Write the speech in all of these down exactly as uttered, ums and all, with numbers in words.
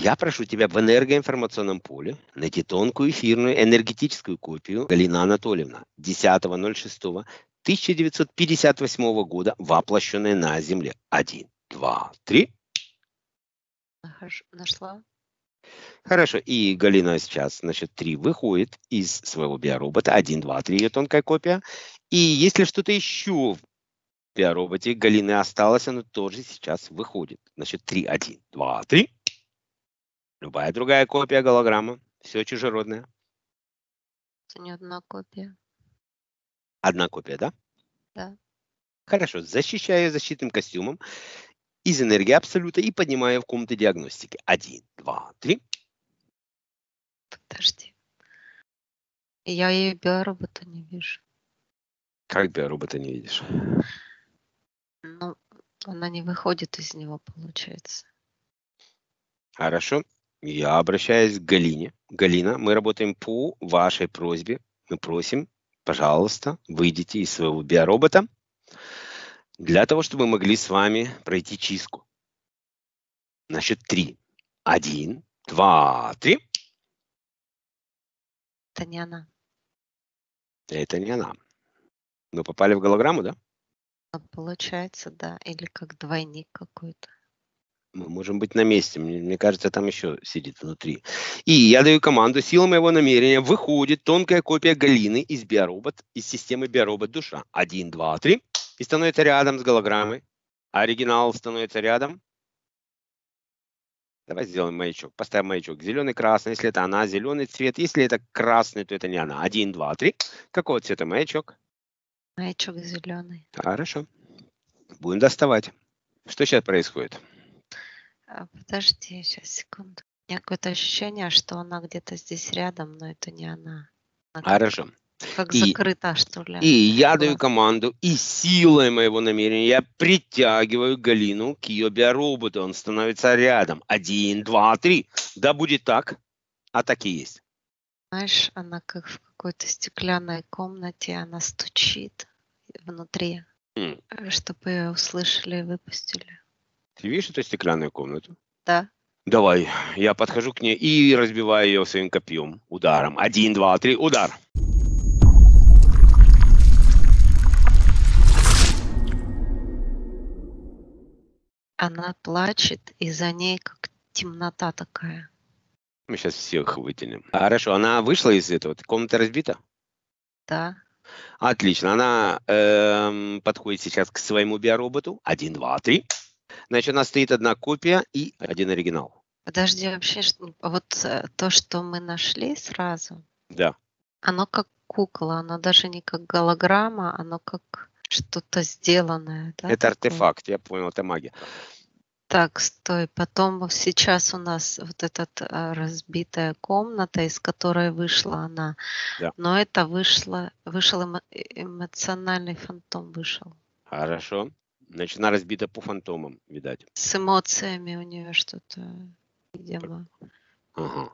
Я прошу тебя в энергоинформационном поле найти тонкую эфирную энергетическую копию Галины Анатольевны десятого ноль шестого тысяча девятьсот пятьдесят восьмого года, воплощенная на Земле. Один, два, три. Нахожу, нашла. Хорошо. И Галина сейчас, значит, три выходит из своего биоробота. Один, два, три, ее тонкая копия. И если что-то еще в биороботе Галины осталось, оно тоже сейчас выходит. Значит, три, один, два, три. Любая другая копия голограммы. Все чужеродное. Это не одна копия. Одна копия, да? Да. Хорошо. Защищаю ее защитным костюмом из энергии абсолюта и поднимаю в комнату диагностики. Один, два, три. Подожди. Я ее биоробота не вижу. Как биоробота не видишь? Ну, она не выходит из него, получается. Хорошо. Я обращаюсь к Галине. Галина, мы работаем по вашей просьбе. Мы просим, пожалуйста, выйдите из своего биоробота для того, чтобы мы могли с вами пройти чистку. Значит, три. Один, два, три. Это не она. Это не она. Мы попали в голограмму, да? Получается, да. Или как двойник какой-то. Мы можем быть на месте. Мне, мне кажется, там еще сидит внутри. И я даю команду. Сила моего намерения. Выходит тонкая копия Галины из биоробот, из системы биоробот душа. Один, два, три. И становится рядом с голограммой. Оригинал становится рядом. Давай сделаем маячок. Поставим маячок. Зеленый, красный. Если это она, зеленый цвет. Если это красный, то это не она. Один, два, три. Какого цвета маячок? Маячок зеленый. Хорошо. Будем доставать. Что сейчас происходит? А, подожди, сейчас, секунду. У меня какое-то ощущение, что она где-то здесь рядом, но это не она. Она как, Хорошо. как И, закрыта, что ли. и я даю Глаз. команду, и силой моего намерения я притягиваю Галину к ее биороботу. Он становится рядом. Один, два, три. Да будет так. А так и есть. Знаешь, она как в какой-то стеклянной комнате, она стучит внутри, М. чтобы ее услышали и выпустили. Ты видишь эту стеклянную комнату? Да. Давай, я подхожу к ней и разбиваю ее своим копьем. Ударом. Один, два, три. Удар. Она плачет, и за ней как темнота такая. Мы сейчас всех вытянем. Хорошо, она вышла из этого? Комната разбита? Да. Отлично. Она эм, подходит сейчас к своему биороботу. Один, два, три. Значит, у нас стоит одна копия и один оригинал. Подожди, вообще, что, вот э, то, что мы нашли сразу, Да. оно как кукла, оно даже не как голограмма, оно как что-то сделанное. Да, Это такое? артефакт, я понял, это магия. Так, стой. Потом вот сейчас у нас вот эта разбитая комната, из которой вышла она. Да. Но это вышло, вышел эмо- эмоциональный фантом вышел. Хорошо. Значит, она разбита по фантомам, видать. С эмоциями у нее что-то, видимо. Ага.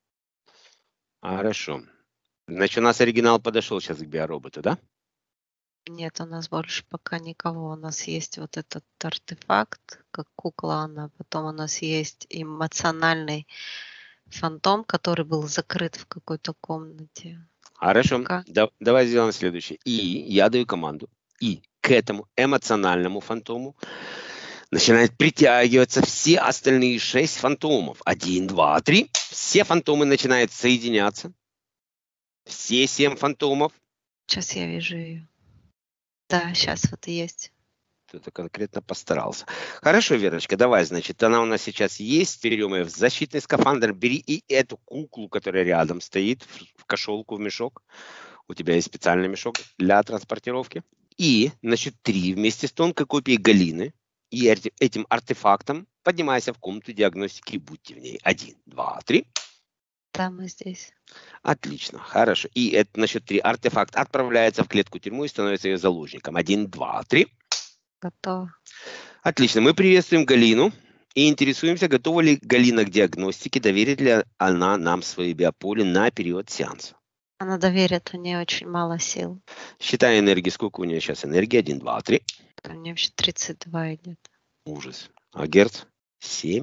Хорошо. Значит, у нас оригинал подошел сейчас к биороботу, да? Нет, у нас больше пока никого. У нас есть вот этот артефакт, как кукла она. Потом у нас есть эмоциональный фантом, который был закрыт в какой-то комнате. Хорошо. Пока. Да, давай сделаем следующее. И я даю команду. И к этому эмоциональному фантому начинают притягиваться все остальные шесть фантомов. Один, два, три. Все фантомы начинают соединяться. Все семь фантомов. Сейчас я вижу ее. Да, сейчас вот и есть. Кто-то конкретно постарался. Хорошо, Верочка, давай, значит, она у нас сейчас есть. Берем ее в защитный скафандр. Бери и эту куклу, которая рядом стоит, в кошелку, в мешок. У тебя есть специальный мешок для транспортировки. И на счет три вместе с тонкой копией Галины и этим артефактом поднимайся в комнату диагностики и будьте в ней. Один, два, три. Да, мы здесь. Отлично, хорошо. И это на счет три артефакт отправляется в клетку тюрьму и становится ее заложником. Один, два, три. Готово. Отлично. Мы приветствуем Галину и интересуемся, готова ли Галина к диагностике, доверит ли она нам свои биополе на период сеанса. Она доверит, у нее очень мало сил. Считай энергии. Сколько у нее сейчас энергии? Один, два, три. У нее вообще тридцать два идет. Ужас. А герц? Семь?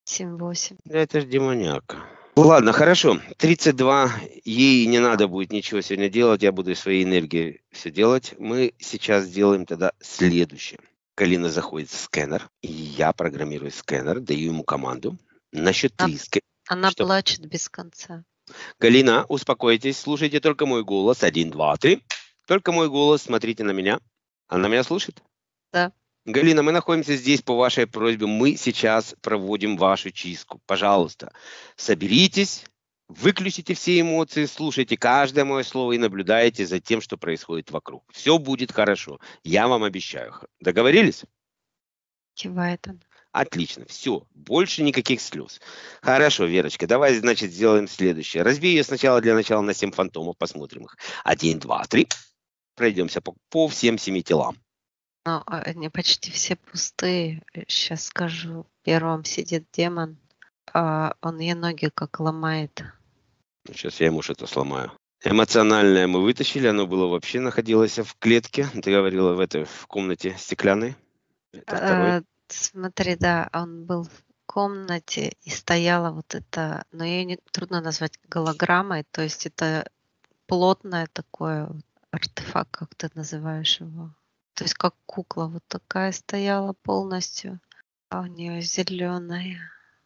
семь восемь. Это ж демоняка. Ладно, хорошо. тридцать два. Ей не надо будет ничего сегодня делать. Я буду из своей энергии все делать. Мы сейчас сделаем тогда следующее. Галина заходит в скэнер. И я программирую скэнер, даю ему команду. На счет Она, три. Ска- она Что? плачет без конца. Галина, успокойтесь, слушайте только мой голос. Один, два, три. Только мой голос, смотрите на меня. Она меня слушает? Да. Галина, мы находимся здесь по вашей просьбе. Мы сейчас проводим вашу чистку. Пожалуйста, соберитесь, выключите все эмоции, слушайте каждое мое слово и наблюдайте за тем, что происходит вокруг. Все будет хорошо. Я вам обещаю. Договорились? Кивает она. Отлично, все, больше никаких слез. Хорошо, Верочка, давай, значит, сделаем следующее. Разбей ее сначала для начала на семь фантомов, посмотрим их. Один, два, три. Пройдемся по, по всем семи телам. Ну, они почти все пустые. Сейчас скажу. Первым сидит демон. А он ей ноги как ломает. Сейчас я ему что-то сломаю. Эмоциональное мы вытащили, оно было вообще находилось в клетке. Ты говорила в этой в комнате стеклянной. Это второй. А, смотри, да, он был в комнате и стояла вот это, но ее не, трудно назвать голограммой, то есть это плотное такое артефакт, как ты называешь его. То есть как кукла вот такая стояла полностью, а у нее зеленая.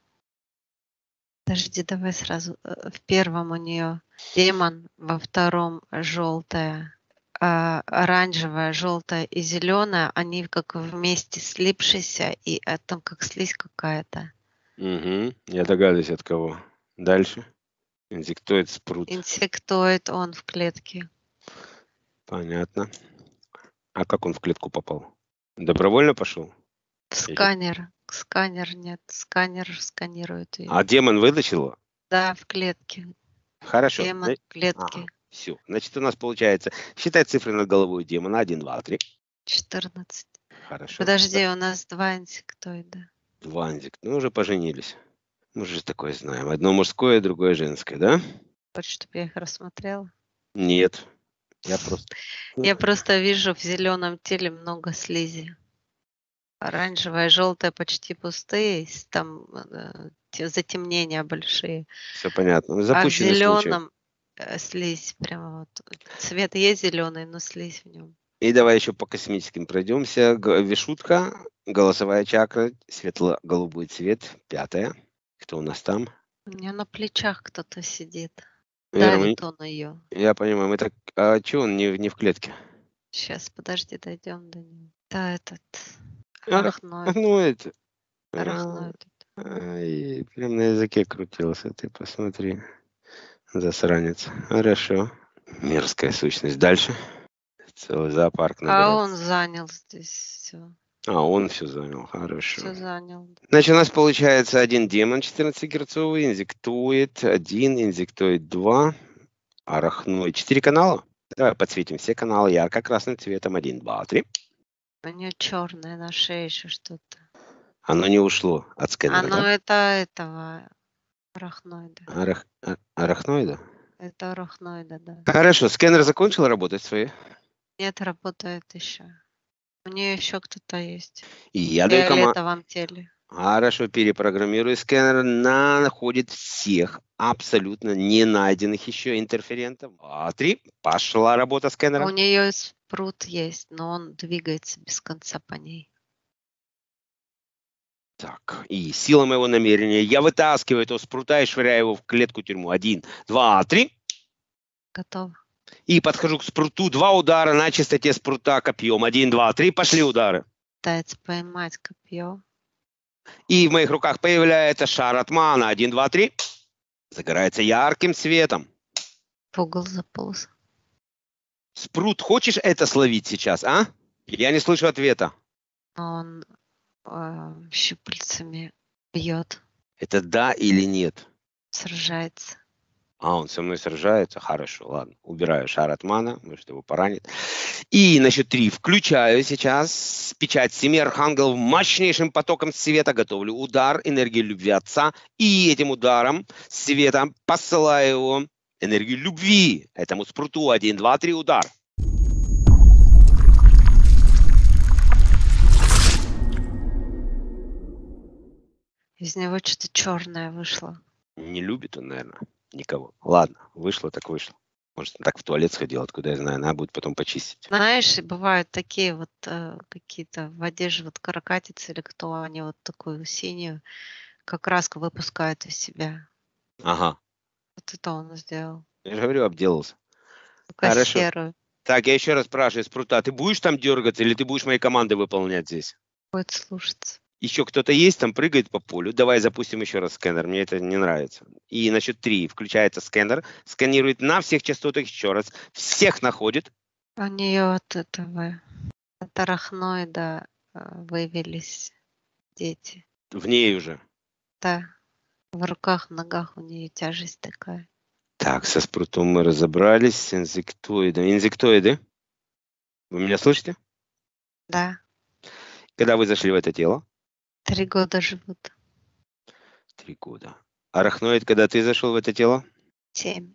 Подожди, давай сразу. В первом у нее демон, во втором желтая, а оранжевая, желтая и зеленая, они как вместе слипшиеся, и а там как слизь какая-то. Угу. Я догадываюсь, от кого. Дальше. Инсектоид спрут. Инсектоид он в клетке. Понятно. А как он в клетку попал? Добровольно пошел? В сканер. Сканер нет. Сканер сканирует ее. А демон вытащил его? Да, в клетке. Хорошо. Демон в клетке. Ага. Все. Значит, у нас получается, считай цифры над головой демона. Один, два, три. четырнадцать. Хорошо. Подожди, у нас два инсектоида. Два инсектоида. Ну, уже поженились. Мы же такое знаем. Одно мужское, другое женское, да? Хочешь, чтобы я их рассмотрела? Нет. Я просто... Я просто вижу в зеленом теле много слизи. Оранжевая и желтая почти пустые, там э, затемнения большие. Все понятно. А в Запущенный случай. зеленом э, слизь прямо вот. Цвет есть зеленый, но слизь в нем. И давай еще по космическим пройдемся. Г- Вишутка, голосовая чакра, светло-голубой цвет, пятая. Кто у нас там? У нее на плечах кто-то сидит. Вера, мы- Давит он ее. Я понимаю, мы так... А че он не, в- не в клетке? Сейчас, подожди, дойдем до него. Да, этот Арах- арахноид. Ну, это... а, Арахноид. Ай, прям на языке крутился, ты посмотри. Засранец. Хорошо. Мерзкая сущность. Дальше. Целый зоопарк А набирается. он занял здесь все. А, он все занял. Хорошо. Все занял. Значит, у нас получается один демон четырнадцатигерцовый, инсектоид один, инсектоид два, арахноид. Четыре канала? Давай подсветим все каналы ярко-красным цветом. Один, два, три. У нее черное на шее еще что-то. Оно не ушло от сканера, Оно да? это этого арахноида. Арах... а- Арахноида? Это арахноида, да. Хорошо, сканер закончил работать свои. Нет, работает еще. У нее еще кто-то есть. И я В даю команду. фиолетовом теле. Хорошо, перепрограммирую сканер. На находит всех абсолютно не найденных еще интерферентов. А, три. Пошла работа сканера. У нее спрут есть, но он двигается без конца по ней. Так, и сила моего намерения. Я вытаскиваю этого спрута и швыряю его в клетку тюрьму. Один, два, три. Готово. И подхожу к спруту. Два удара на чистоте спрута копьем. Один, два, три. Пошли удары. Пытается поймать копье. И в моих руках появляется шар от мана. Один, два, три. Загорается ярким светом. В угол заполз. Спрут, хочешь это словить сейчас, а? Я не слышу ответа. Он э, щупальцами бьет, Это да или нет? сражается. А, он со мной сражается? Хорошо, ладно. Убираю шар от мана, может его поранит. И на счет три включаю сейчас печать семи архангелов мощнейшим потоком света. Готовлю удар энергии любви Отца. И этим ударом света посылаю его энергию любви этому спруту. Один, два, три, удар. Из него что-то черное вышло. Не любит он, наверное, никого. Ладно, вышло так вышло. Может, он так в туалет сходил, откуда я знаю. Надо будет потом почистить. Знаешь, и бывают такие вот э, какие-то в одежде, вот каракатицы или кто, они вот такую синюю, как краску выпускают из себя. Ага. Вот это он сделал. Я же говорю, обделался. Только Хорошо. серую. Так, я еще раз спрашиваю, Спрута, ты будешь там дергаться или ты будешь мои команды выполнять здесь? Будет слушаться. Еще кто-то есть, там прыгает по полю. Давай запустим еще раз сканер, мне это не нравится. И на счет три включается сканер, сканирует на всех частотах еще раз, всех находит. У нее от этого, от арахноида э, вывелись дети. В ней уже. Да, в руках, ногах у нее тяжесть такая. Так, со спрутом мы разобрались, с инсектоидом. Инсектоиды, вы меня слышите? Да, Когда вы зашли в это тело? три года живут. Три года. Арахноид, когда ты зашел в это тело? Семь.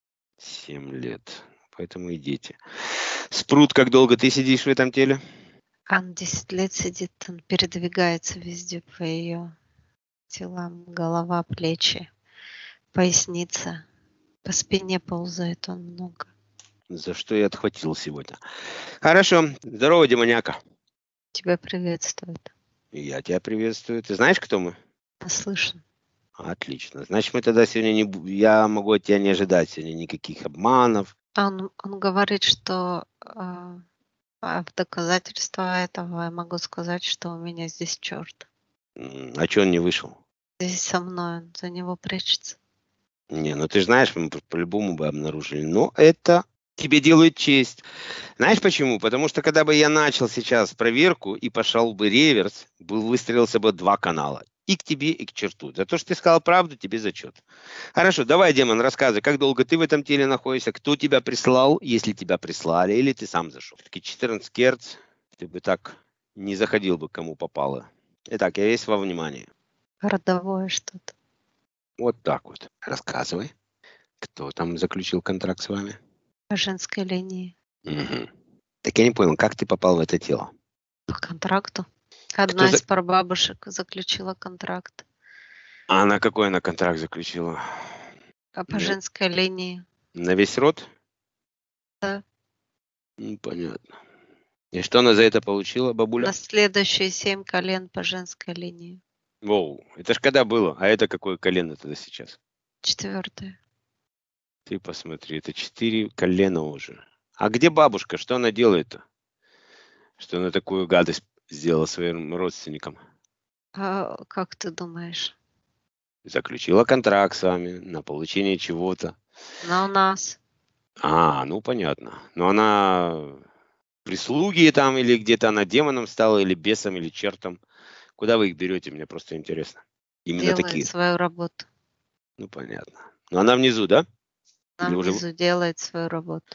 Семь лет. Поэтому идите. Спрут, как долго ты сидишь в этом теле? Он десять лет сидит, он передвигается везде по ее телам. Голова, плечи, поясница. По спине ползает он много. За что я отхватил сегодня. Хорошо. Здорово, демоняка. Тебя приветствует. Я тебя приветствую. Ты знаешь, кто мы? Наслышан. Отлично. Значит, мы тогда сегодня не... бу- Я могу от тебя не ожидать сегодня никаких обманов. Он, он говорит, что э, а в доказательство этого я могу сказать, что у меня здесь черт. М, А что он не вышел? Здесь со мной, он за него прячется. Не, ну ты же знаешь, мы по- по-любому бы обнаружили. Но это тебе делает честь. Знаешь почему? Потому что когда бы я начал сейчас проверку и пошел бы реверс, был выстрелился бы два канала. И к тебе, и к черту. За то, что ты сказал правду, тебе зачет. Хорошо, давай, демон, рассказывай, как долго ты в этом теле находишься, кто тебя прислал, если тебя прислали, или ты сам зашел. Все-таки четырнадцать герц, ты бы так не заходил бы, кому попало. Итак, я весь во внимании. Родовое что-то. Вот так вот. Рассказывай. Кто там заключил контракт с вами? По женской линии. Мгм. Так я не понял, как ты попал в это тело? По контракту. Кто Одна за... из прабабушек заключила контракт. А на какой она контракт заключила? А по На, женской линии. на весь род? Да. Ну, понятно. И что она за это получила, бабуля? На следующие семь колен по женской линии. Воу, это ж когда было? А это какое колено тогда сейчас? Четвертое. Ты посмотри, это четыре колена уже. А где бабушка? Что она делает-то? Что она такую гадость сделала своим родственникам? А как ты думаешь? Заключила контракт с вами на получение чего-то. На у нас. А, ну понятно. Но она прислуги там или где-то она демоном стала, или бесом, или чертом. Куда вы их берете, мне просто интересно. Именно Делает такие. свою работу. Ну понятно. Но она внизу, да? Она Или уже... внизу делает свою работу.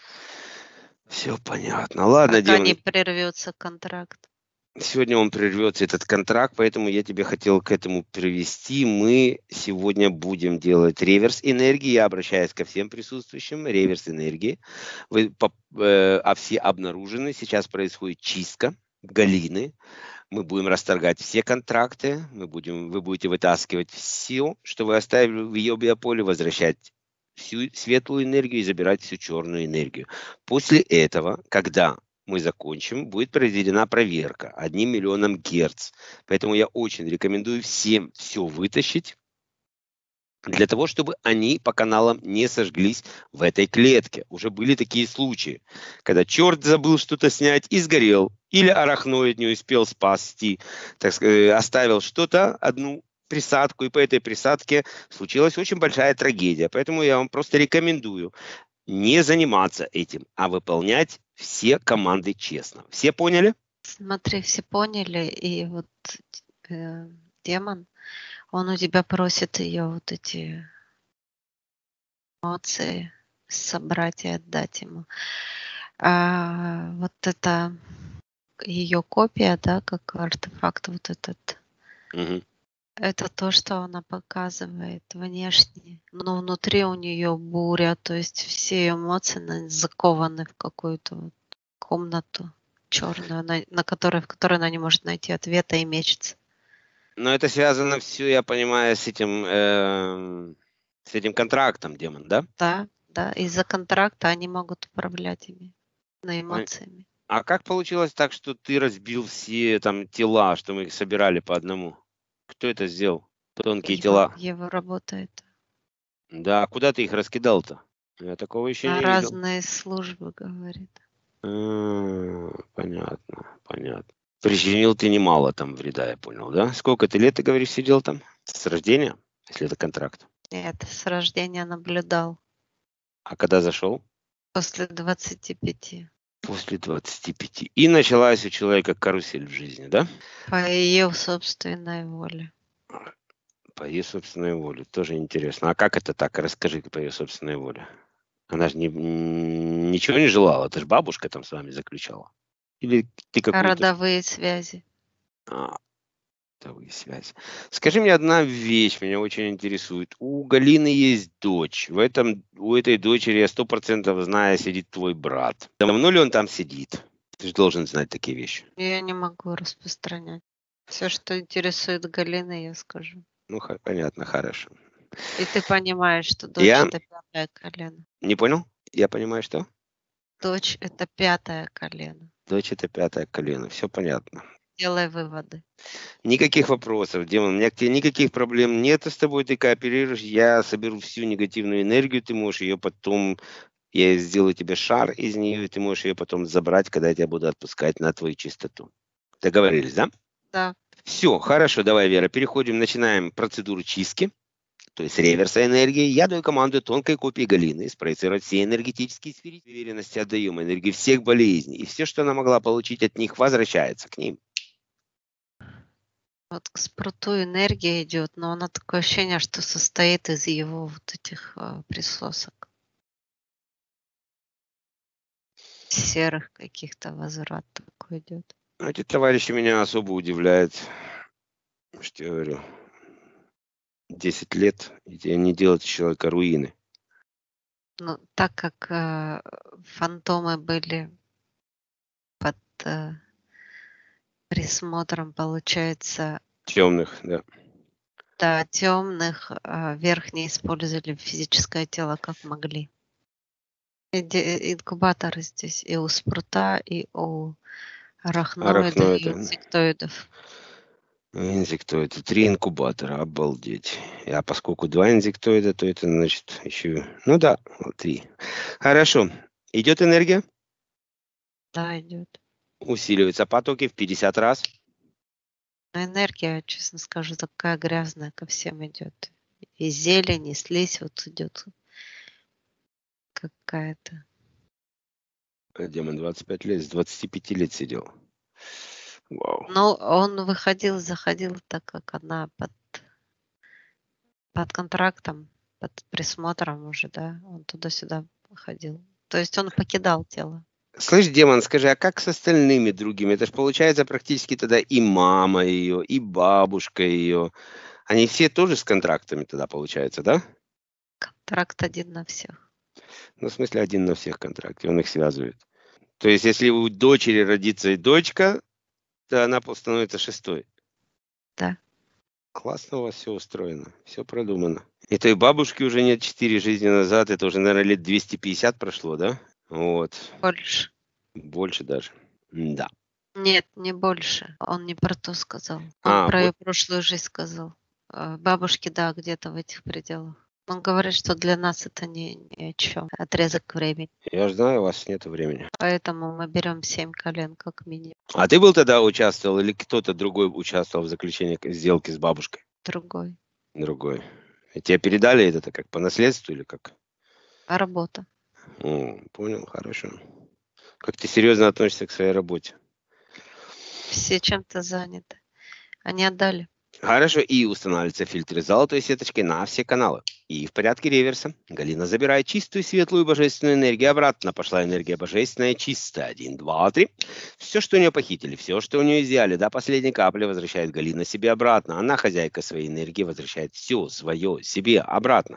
Все понятно. Ладно, Пока не демон. прервется контракт. Сегодня он прервется, этот контракт, поэтому я тебе хотел к этому привести. Мы сегодня будем делать реверс энергии. Я обращаюсь ко всем присутствующим. Реверс энергии. Вы, по- э, а все обнаружены. Сейчас происходит чистка Галины. Мы будем расторгать все контракты. Мы будем, вы будете вытаскивать все, что вы оставили в ее биополе, возвращать всю светлую энергию и забирать всю черную энергию. После этого, когда мы закончим, будет произведена проверка одним миллионом герц. Поэтому я очень рекомендую всем все вытащить, для того, чтобы они по каналам не сожглись в этой клетке. Уже были такие случаи, когда черт забыл что-то снять и сгорел. Или арахноид не успел спасти, так сказать, оставил что-то, одну присадку, и по этой присадке случилась очень большая трагедия. Поэтому я вам просто рекомендую не заниматься этим, а выполнять все команды честно. Все поняли? Смотри, все поняли. И вот э, демон, он у тебя просит ее вот эти эмоции собрать и отдать ему. А вот это ее копия, да, как артефакт вот этот, Мгм. это то, что она показывает внешне. Но внутри у нее буря, то есть все ее эмоции на- закованы в какую-то вот комнату черную, на, на которой, в которой она не может найти ответа и мечется. Но это связано все, я понимаю, с этим, эм, с этим контрактом, демон, да? Да, да, из-за контракта они могут управлять ими, на Пон- эмоциями. А как получилось так, что ты разбил все там тела, что мы их собирали по одному? Кто это сделал? Тонкие Его, тела. его работает. Да, а куда ты их раскидал-то? Я такого еще На не видел. разные службы, говорит. А, понятно, понятно. Причинил ты немало там вреда, я понял, да? Сколько ты лет, ты говоришь, сидел там? С рождения, если это контракт. Нет, с рождения наблюдал. А когда зашел? После двадцати пяти. После двадцати пяти. И началась у человека карусель в жизни, да? По ее собственной воле. По ее собственной воле. Тоже интересно. А как это так? Расскажи по ее собственной воле. Она же не, м, ничего не желала. Это же бабушка там с вами заключала. Или ты какую-то... Родовые связи. А, родовые связи. Скажи мне одна вещь, меня очень интересует. У Галины есть дочь. В этом, у этой дочери, я сто процентов знаю, сидит твой брат. Давно ли он там сидит? Ты же должен знать такие вещи. Я не могу распространять. Все, что интересует Галины, я скажу. Ну, ха- понятно, хорошо. И ты понимаешь, что дочь Я это пятое колено. не понял? Я понимаю, что? Дочь это пятое колено. Дочь это пятое колено. Все понятно. Делай выводы. Никаких вопросов, Дима. У меня к тебе никаких проблем нет с тобой. Ты кооперируешь. Я соберу всю негативную энергию. Ты можешь ее потом... Я сделаю тебе шар из нее, и ты можешь ее потом забрать, когда я тебя буду отпускать на твою чистоту. Договорились, да? Да. Все, хорошо. Давай, Вера, переходим, начинаем процедуру чистки. То есть реверса энергии. Я даю команду тонкой копии Галины спроецировать все энергетические сферы. В уверенности отдаем энергию всех болезней. И все, что она могла получить от них, возвращается к ним. Вот к спруту энергия идет, но она такое ощущение, что состоит из его вот этих а, присосок. Серых каких-то возврат такой идет. Эти товарищи меня особо удивляют. Что я говорю, десять лет, и они делают из человека руины. Ну, так как э, фантомы были под э, присмотром, получается, Темных, да. да, темных, э, верхние использовали физическое тело как могли. И де- инкубаторы здесь и у спрута, и у арахноидов, и Арахноиды. инсектоидов. Инсектоиды. Три инкубатора. Обалдеть. А поскольку два инсектоида, то это значит еще... Ну да, вот три. Хорошо. Идет энергия. Да, идет. Усиливаются потоки в пятьдесят раз. Но энергия, честно скажу, такая грязная ко всем идет. И зелень, и слизь вот идет какая-то. А демон двадцать пять лет, с двадцати пяти лет сидел. Вау. Но он выходил, заходил, так как она под, под контрактом, под присмотром уже, да, он туда-сюда ходил. То есть он покидал тело. Слышь, демон, скажи, а как с остальными другими? Это же получается практически тогда и мама ее, и бабушка ее. Они все тоже с контрактами тогда получается, да? Контракт один на всех. Ну, в смысле, один на всех контракте, он их связывает. То есть, если у дочери родится и дочка, то она пол- становится шестой. Да. Классно у вас все устроено, все продумано. И той бабушки уже нет четыре жизни назад, это уже, наверное, лет двести пятьдесят прошло, да? Вот. Больше. Больше даже. Да. Нет, не больше. Он не про то сказал. Он А, про бо- ее прошлую жизнь сказал. Э, Бабушки, да, где-то в этих пределах. Он говорит, что для нас это не, ни о чем. Отрезок времени. я же знаю, у вас нет времени. Поэтому мы берем семь колен как минимум. А ты был тогда участвовал или кто-то другой участвовал в заключении к- сделки с бабушкой? Другой. Другой. И тебе передали это как по наследству или как? А работа. О, понял, хорошо. Как ты серьезно относишься к своей работе? Все чем-то заняты. Они отдали. Хорошо, и устанавливаются фильтры золотой сеточкой на все каналы. И в порядке реверса Галина забирает чистую, светлую, божественную энергию обратно. Пошла энергия божественная, чистая. Один, два, три. Все, что у нее похитили, все, что у нее изъяли, до последней капли возвращает Галина себе обратно. Она, хозяйка своей энергии, возвращает все свое себе обратно.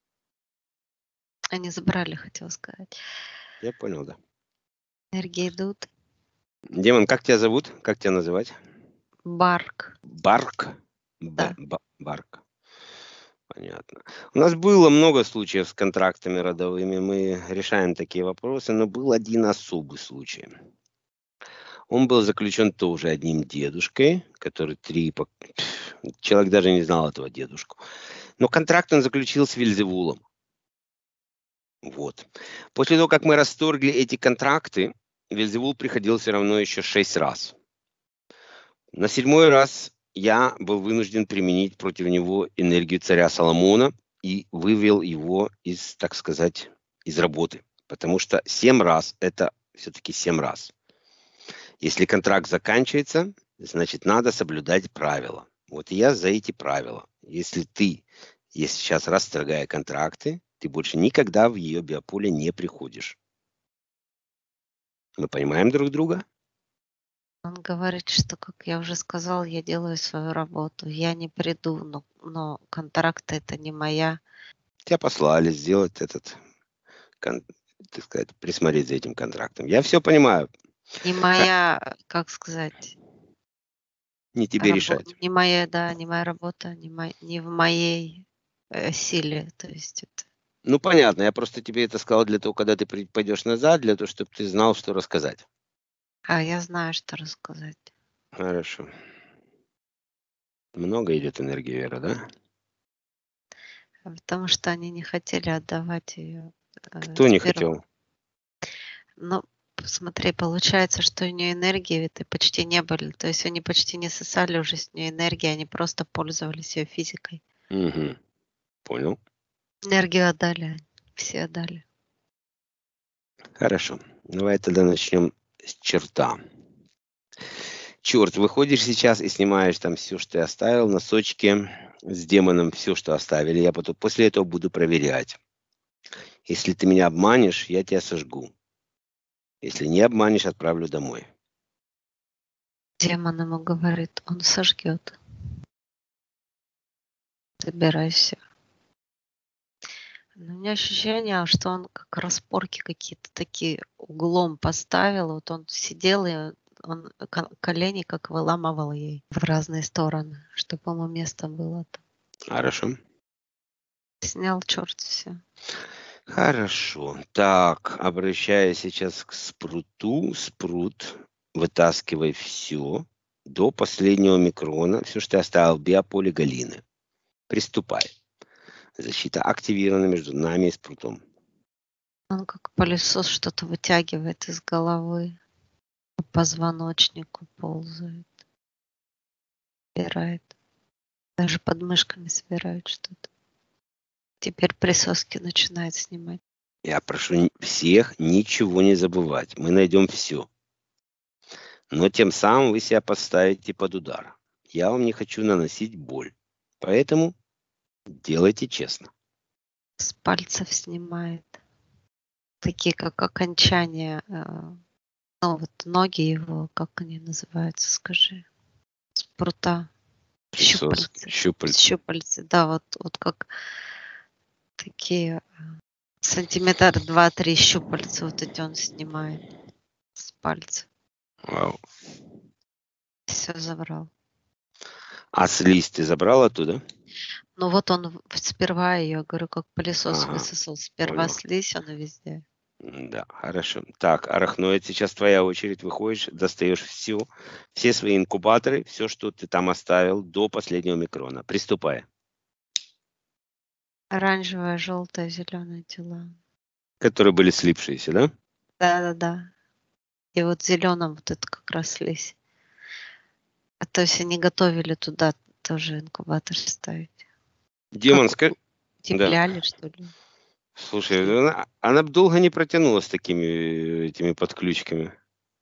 Они забрали, хотела сказать. Я понял, да. Энергии идут. Демон, как тебя зовут? Как тебя называть? Барк. Барк. Б, Да. ба- Барк. Понятно. У нас было много случаев с контрактами родовыми, мы решаем такие вопросы, но был один особый случай. Он был заключен тоже одним дедушкой, который три... пок- Человек даже не знал этого дедушку. Но контракт он заключил с Вельзевулом. Вот. После того, как мы расторгли эти контракты, Вельзевул приходил все равно еще шесть раз. На седьмой раз я был вынужден применить против него энергию царя Соломона и вывел его из, так сказать, из работы. Потому что семь раз это все-таки семь раз. Если контракт заканчивается, значит, надо соблюдать правила. Вот я за эти правила. Если ты, если сейчас расторгая контракты, ты больше никогда в ее биополе не приходишь. Мы понимаем друг друга? Он говорит, что, как я уже сказал, я делаю свою работу. Я не приду, но, но контракт это не моя. Тебя послали сделать этот, кон- так сказать, присмотреть за этим контрактом. Я все понимаю. Не Ха, моя, как сказать, Не тебе рабо- решать. не моя, да, не моя работа, не, мо- не в моей э, силе. То есть это. Ну, понятно, я просто тебе это сказал для того, когда ты при- пойдешь назад, для того, чтобы ты знал, что рассказать. А я знаю, что рассказать. Хорошо. Много идет энергии веры, да? Потому что они не хотели отдавать ее э, Кто не сперва. хотел? Ну, смотри, получается, что у нее энергии это почти не были. То есть они почти не сосали уже с нее энергии, они просто пользовались ее физикой. Угу. Понял. Энергию отдали, все отдали. Хорошо. Давай тогда начнем с черта. Черт, выходишь сейчас и снимаешь там все, что ты оставил, носочки с демоном, все, что оставили. Я потом после этого буду проверять. Если ты меня обманешь, я тебя сожгу. Если не обманешь, отправлю домой. Демон ему говорит, он сожгет. Собирайся. Но у меня ощущение, что он как распорки какие-то такие углом поставил. Вот он сидел, и он ко- колени как выламывал ей в разные стороны, чтобы ему место было там. Хорошо. Снял черт все. Хорошо. Так, обращаясь сейчас к спруту. Спрут, вытаскивай все до последнего микрона. Все, что ты оставил в биополе Галины. Приступай. Защита активирована между нами и спрутом. Он как пылесос что-то вытягивает из головы, по позвоночнику ползает, собирает. Даже под мышками собирает что-то. Теперь присоски начинает снимать. Я прошу ни- всех ничего не забывать. Мы найдем все. Но тем самым вы себя подставите под удар. Я вам не хочу наносить боль. Поэтому делайте честно. С пальцев снимает. Такие как окончания, э, ну вот ноги его, как они называются, скажи. С прута. Присоски, Щупальцы. щупальца. Щупальцы, да, вот, вот как такие э, сантиметр два-три щупальца вот эти он снимает с пальца. Вау. Все забрал. А слизь ты забрал оттуда? Ну вот он в- сперва ее, говорю, как пылесос Ага, высосал. Сперва понял. слизь, она везде. Да, хорошо. Так, арахноид, сейчас твоя очередь. Выходишь, достаешь все, все свои инкубаторы, все, что ты там оставил до последнего микрона. Приступай. Оранжевая, желтая, зеленая тела. Которые были слипшиеся, да? Да-да-да. И вот зеленым вот это как раз слизь. А то есть они готовили туда тоже инкубатор ставить. Как Демонская. Да. утепляли, что ли? Слушай, Слив. она, она б долго не протянула с такими э, этими подключками.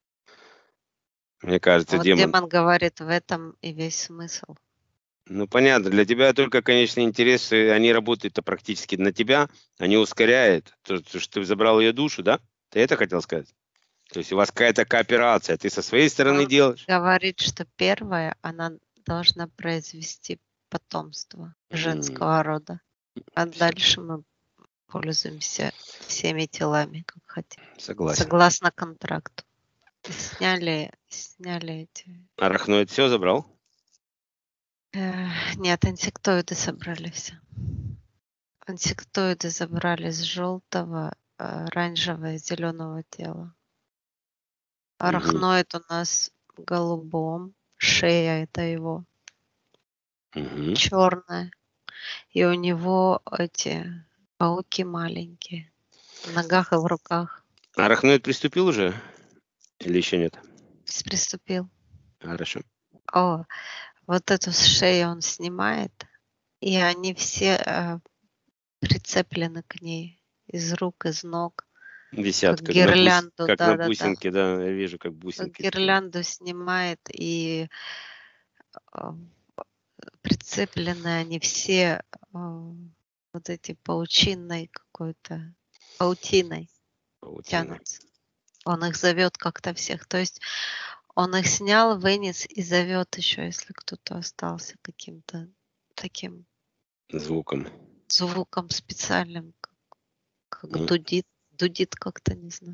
Мне кажется, Вот демон. демон говорит, в этом и весь смысл. Ну, понятно, для тебя только, конечно, интерес, э, они работают-то практически на тебя, они ускоряют. То, то, что ты забрал ее душу, да? Ты это хотел сказать? То есть у вас какая-то кооперация, ты со своей стороны Он делаешь? говорит, что первое, она должна произвести потомство М, женского рода. А всё, дальше мы пользуемся всеми телами, как хотим. согласен. Согласно контракту. И сняли, сняли эти. Арахноид все забрал? Э, Нет, инсектоиды собрали все. Инсектоиды забрали с желтого, оранжевого и зеленого тела. Мгм. Арахноид у нас в голубом, шея это его Мгм. черная, и у него эти пауки маленькие в ногах и в руках. Арахноид приступил уже или еще нет? Приступил. Хорошо. О, вот эту с шеи он снимает, и они все э, прицеплены к ней из рук, из ног, Висят как как на, бус... гирлянду, как на да-да-да. бусинке, да, я вижу, как Как бусинки такие. гирлянду снимает, и э, прицеплены они все э, вот эти паучиной какой-то, паутиной Паутины. тянутся. Он их зовет как-то всех. То есть он их снял, вынес и зовет еще, если кто-то остался каким-то таким Звуком. звуком специальным, как, как Ну. дудит, дудит как-то, не знаю.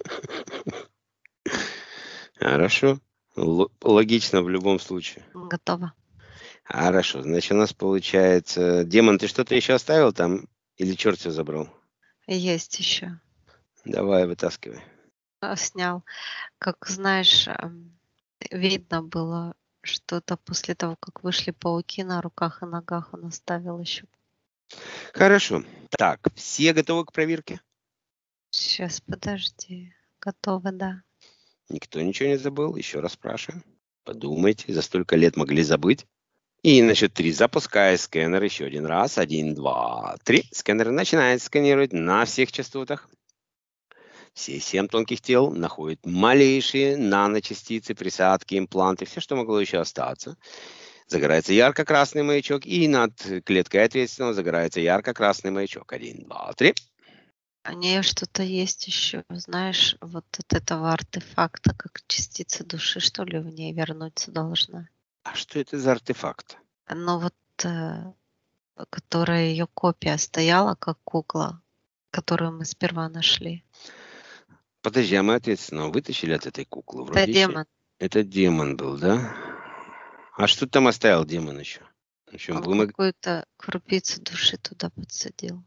Хорошо. Л- логично в любом случае. Готово. Хорошо. Значит, у нас получается... Демон, ты что-то еще оставил там? Или черт все забрал? Есть еще. Давай, вытаскивай. А, Снял. Как знаешь, эм, видно было что-то после того, как вышли пауки на руках и ногах, он оставил еще. Хорошо. Так, все готовы к проверке? Сейчас, подожди. Готово, да. Никто ничего не забыл? Еще раз спрашиваю. Подумайте, за столько лет могли забыть? И на счет три запускай сканер еще один раз. Один, два, три. Сканер начинает сканировать на всех частотах. Все семь тонких тел находят малейшие наночастицы, присадки, импланты, все, что могло еще остаться. Загорается ярко-красный маячок, и над клеткой ответственного загорается ярко-красный маячок. Один, два, три. А не что-то есть еще, знаешь, вот от этого артефакта, как частица души, что ли, в ней вернуться должна. А что это за артефакт? Но вот, э, которая ее копия стояла, как кукла, которую мы сперва нашли. Подожди, а мы ответственного вытащили от этой куклы? Это Вроде еще... демон. Это демон был, да? А что ты там оставил демон еще? В общем, Он вы мог... какую-то крупицу души туда подсадил,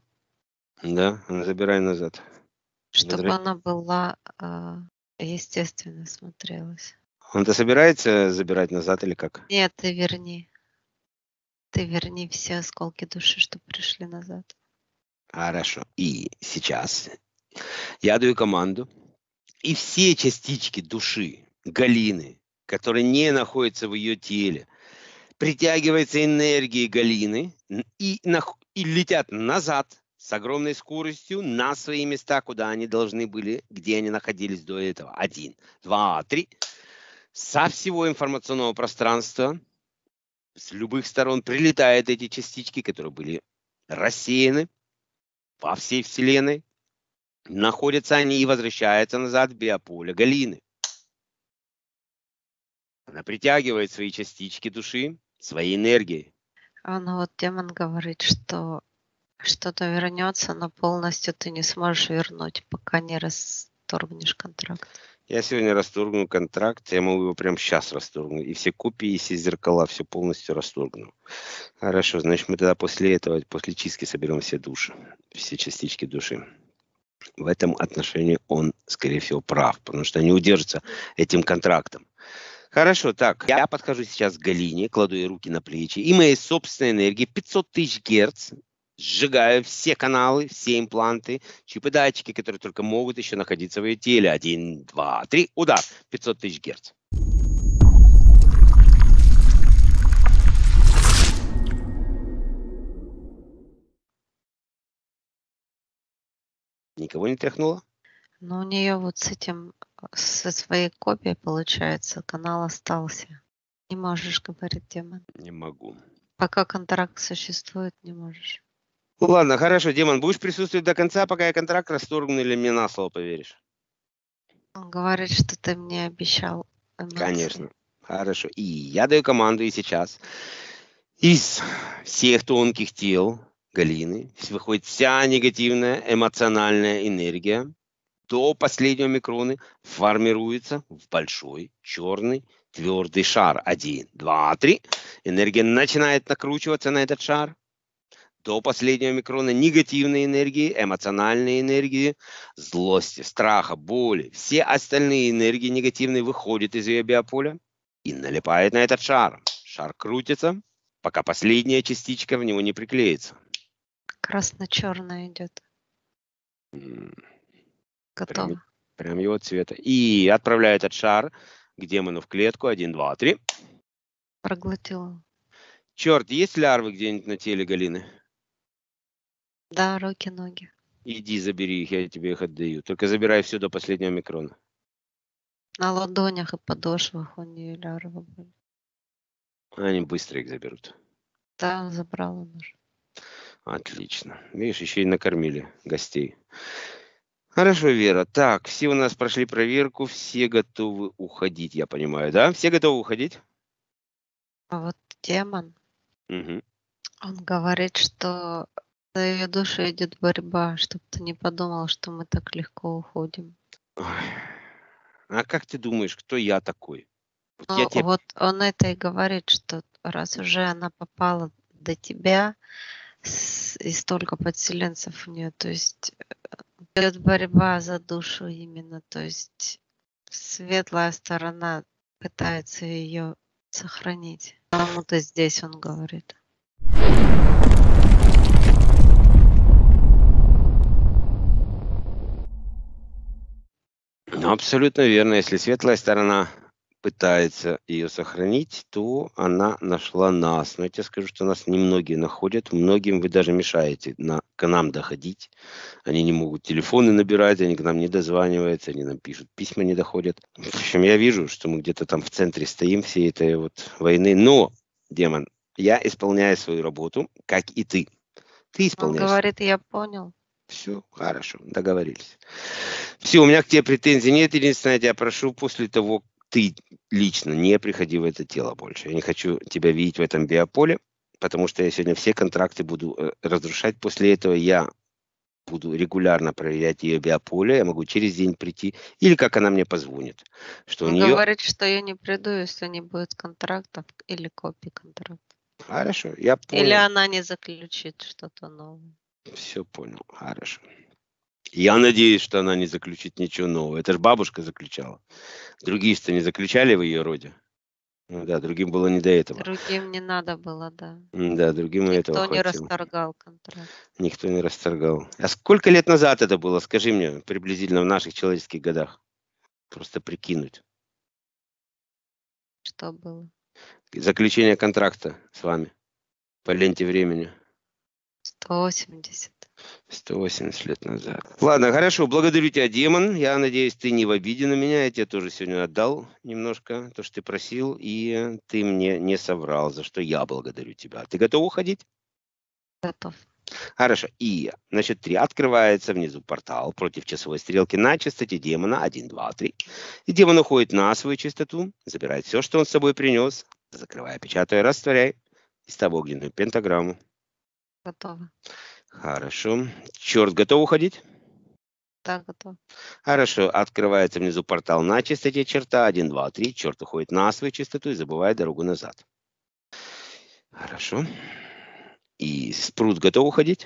Да, ну, забирай назад. чтобы Возра- она была э, естественно смотрелась. Он-то собирается забирать назад или как? Нет, ты верни. Ты верни все осколки души, что пришли назад. Хорошо. И сейчас я даю команду, и все частички души Галины, которые не находятся в ее теле, притягивается энергией Галины н- и, нах- и летят назад с огромной скоростью на свои места, куда они должны были, где они находились до этого. Один, два, три. Со всего информационного пространства, с любых сторон прилетают эти частички, которые были рассеяны по всей Вселенной. Находятся они и возвращаются назад в биополе Галины. Она притягивает свои частички души своей энергией. А ну вот демон говорит, что что-то вернется, но полностью ты не сможешь вернуть, пока не расторгнешь контракт. Я сегодня расторгну контракт, я могу его прямо сейчас расторгнуть. И все копии, и все зеркала, все полностью расторгну. Хорошо, значит, мы тогда после этого, после чистки соберем все души, все частички души. В этом отношении он, скорее всего, прав, потому что они удержатся этим контрактом. Хорошо, так, я подхожу сейчас к Галине, кладу ей руки на плечи, и моей собственной энергии пятьсот тысяч герц сжигаю все каналы, все импланты, чипы, датчики, которые только могут еще находиться в ее теле. Один, два, три, удар, пятьсот тысяч герц. Никого не тряхнуло? Но у нее вот с этим, со своей копией, получается, канал остался. Не можешь, говорит демон. Не могу. Пока контракт существует, не можешь. Ну ладно, хорошо, Демон, будешь присутствовать до конца, пока я контракт расторгну, или мне на слово поверишь? Он говорит, что ты мне обещал эмоции. Конечно. Хорошо. И я даю команду и сейчас. Из всех тонких тел Галины выходит вся негативная эмоциональная энергия до последнего микрона, формируется в большой черный твердый шар. Один, два, три. Энергия начинает накручиваться на этот шар. До последнего микрона негативные энергии, эмоциональные энергии, злости, страха, боли. Все остальные энергии негативные выходят из ее биополя и налипают на этот шар. Шар крутится, пока последняя частичка в него не приклеится. Красно-черная идет. М, Готово. Прям, прям его цвета. И отправляет этот шар к демону в клетку. Один, два, три. Проглотила. Черт, есть лярвы где-нибудь на теле Галины? Да, руки, ноги. Иди забери их, я тебе их отдаю. Только забирай все до последнего микрона. На ладонях и подошвах у нее лярвы были. Они быстро их заберут. Да, забрала уже. Отлично. Видишь, еще и накормили гостей. Хорошо, Вера. Так, все у нас прошли проверку, все готовы уходить, я понимаю, да? Все готовы уходить? А вот демон, Угу. он говорит, что за ее душу идет борьба, чтобы ты не подумал, что мы так легко уходим. Ой. А как ты думаешь, кто я такой? Вот я Ну, тебе... вот он это и говорит, что раз уже она попала до тебя, с- и столько подселенцев у нее, то есть э, идет борьба за душу именно, то есть светлая сторона пытается ее сохранить. Потому-то здесь он говорит. Ну, абсолютно верно. Если светлая сторона пытается ее сохранить, то она нашла нас. Но я тебе скажу, что нас немногие находят. Многим вы даже мешаете на, к нам доходить. Они не могут телефоны набирать, они к нам не дозваниваются, они нам пишут, письма не доходят. В общем, я вижу, что мы где-то там в центре стоим всей этой вот войны. Но, демон, я исполняю свою работу, как и ты. Ты Он исполняешь. говорит, я понял. Все, хорошо, договорились. Все, у меня к тебе претензий нет. Единственное, я тебя прошу, после того, ты лично не приходи в это тело больше. Я не хочу тебя видеть в этом биополе, потому что я сегодня все контракты буду э, разрушать. После этого я буду регулярно проверять ее биополе. Я могу через день прийти. Или как она мне позвонит. Что у Он нее... говорит, что я не приду, если не будет контрактов или копий контрактов. Хорошо, я Или понял. она не заключит что-то новое. Все понял, хорошо. Я надеюсь, что она не заключит ничего нового. Это же бабушка заключала. Другие-то не заключали в ее роде. Ну да, другим было не до этого. Другим не надо было, да. Да, другим и этого Никто не хватило. расторгал контракт. Никто не расторгал. А сколько лет назад это было? Скажи мне, приблизительно в наших человеческих годах. Просто прикинуть. Что было? Заключение контракта с вами по ленте времени. сто восемьдесят. сто восемьдесят лет назад. Ладно, хорошо, благодарю тебя, демон. Я надеюсь, ты не в обиде на меня. Я тебе тоже сегодня отдал немножко то, что ты просил, и ты мне не соврал, за что я благодарю тебя. Ты готов уходить? Готов. Хорошо. И на счет три открывается внизу портал против часовой стрелки на частоте демона. Один, два, три. И демон уходит на свою частоту, забирает все, что он с собой принес, закрывая, печатая, растворяй. И ставь огненную пентаграмму. Готово. Хорошо. Черт, готов уходить? Да, готов. Хорошо. Открывается внизу портал на частоте черта. Один, два, три. Черт уходит на свою частоту и забывает дорогу назад. Хорошо. И спрут готов уходить?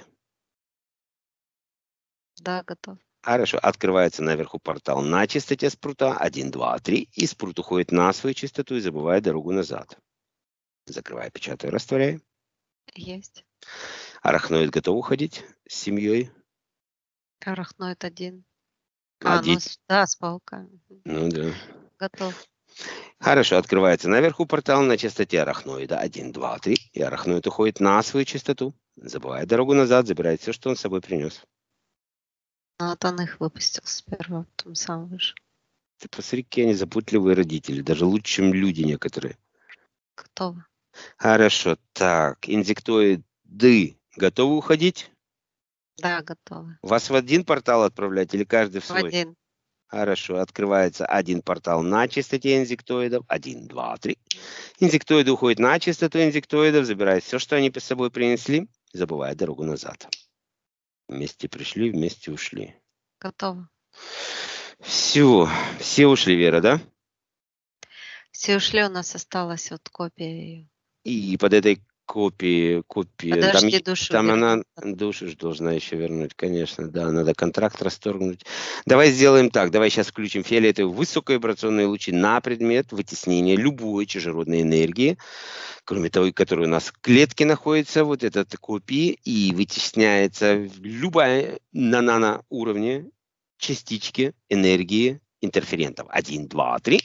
Да, готов. Хорошо. Открывается наверху портал на частоте спрута. Один, два, три. И спрут уходит на свою частоту и забывает дорогу назад. Закрывай, печатай, растворяй. Есть. Арахноид готов уходить с семьей? Арахноид один. А, Один. ну с- да, с пауками. Ну да. Готов. Хорошо, открывается наверху портал на частоте арахноида. Один, два, три. И арахноид уходит на свою частоту. Забывает дорогу назад, забирает все, что он с собой принес. Ну, вот он их выпустил сперва, потом сам вышел. Ты посмотри, какие они запутливые родители. Даже лучше, чем люди некоторые. Готово. Хорошо, так. Инсектоиды готовы уходить? Да, готово. Вас в один портал отправлять или каждый в В свой? один. Хорошо, открывается один портал на частоте инсектоидов. Один, два, три. Инсектоиды уходят на частоту инсектоидов, забирают все, что они с собой принесли, забывая дорогу назад. Вместе пришли, вместе ушли. Готово. Все, все ушли, Вера, да? Все ушли, у нас осталась вот копия ее. И под этой копией, копия, там, Подожди, е- душу там она вернем. душу ж должна еще вернуть, конечно, да, надо контракт расторгнуть. Давай сделаем так, давай сейчас включим фиолетовые высоковибрационные лучи на предмет вытеснения любой чужеродной энергии, кроме того, которая у нас в клетке находится, вот этот копии, и вытесняется любая на наноуровне частички энергии интерферентов. Один, два, три.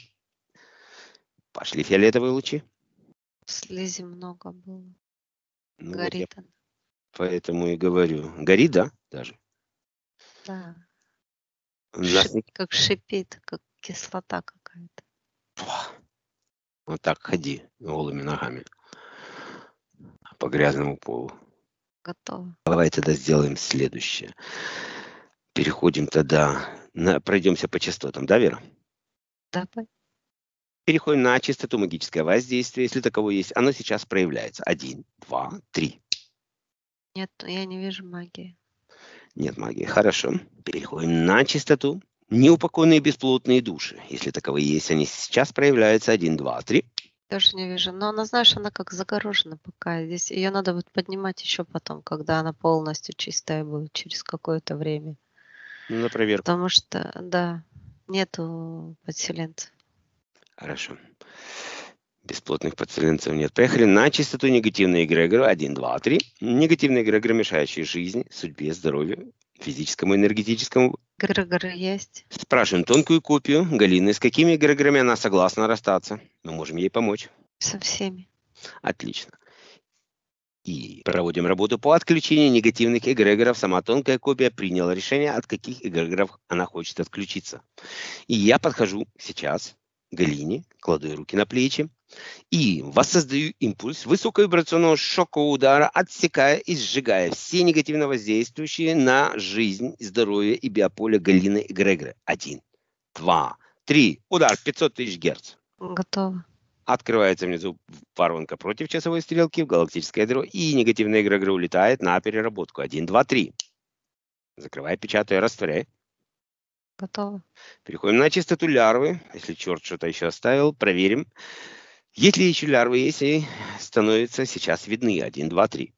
Пошли фиолетовые лучи. Слизи много было. Ну вот я Горит она. поэтому и говорю. Горит, да, даже? Да. У нас Шип- не- как шипит, как кислота какая-то. Вот так ходи голыми ногами по грязному полу. Готово. Давай тогда сделаем следующее. Переходим тогда, на, пройдемся по частотам, да, Вера? Давай. Переходим на частоту магическое воздействие, если таково есть. Оно сейчас проявляется. Один, два, три. Нет, я не вижу магии. Нет магии. Хорошо. Переходим на частоту неупокоенные бесплотные души. Если таковые есть, они сейчас проявляются. Один, два, три. Тоже не вижу. Но она, знаешь, она как загорожена пока. Здесь ее надо будет поднимать еще потом, когда она полностью чистая будет через какое-то время. Ну, на проверку. Потому что, да, нету подселенцев. Хорошо. Бесплотных подселенцев нет. Поехали на частоту негативные эгрегоры. Один, два, три. Негативные эгрегоры, мешающие жизни, судьбе, здоровью, физическому, энергетическому. Грегоры есть. Спрашиваем тонкую копию Галины, с какими эгрегорами она согласна расстаться. Мы можем ей помочь. Со всеми. Отлично. И проводим работу по отключению негативных эгрегоров. Сама тонкая копия приняла решение, от каких эгрегоров она хочет отключиться. И я подхожу сейчас к Галине, кладу ей руки на плечи и воссоздаю импульс высоковибрационного шокового удара, отсекая и сжигая все негативно воздействующие на жизнь, здоровье и биополе Галины эгрегоры. Один, два, три. Удар пятьсот тысяч герц. Готово. Открывается внизу воронка против часовой стрелки в галактическое ядро, и негативная эгрегора улетает на переработку. Один, два, три. Закрывай, печатай, растворяй. Готово. Переходим на чистоту лярвы. Если черт что-то еще оставил, проверим. Если еще лярвы есть, и становятся сейчас видны. Один, два, три.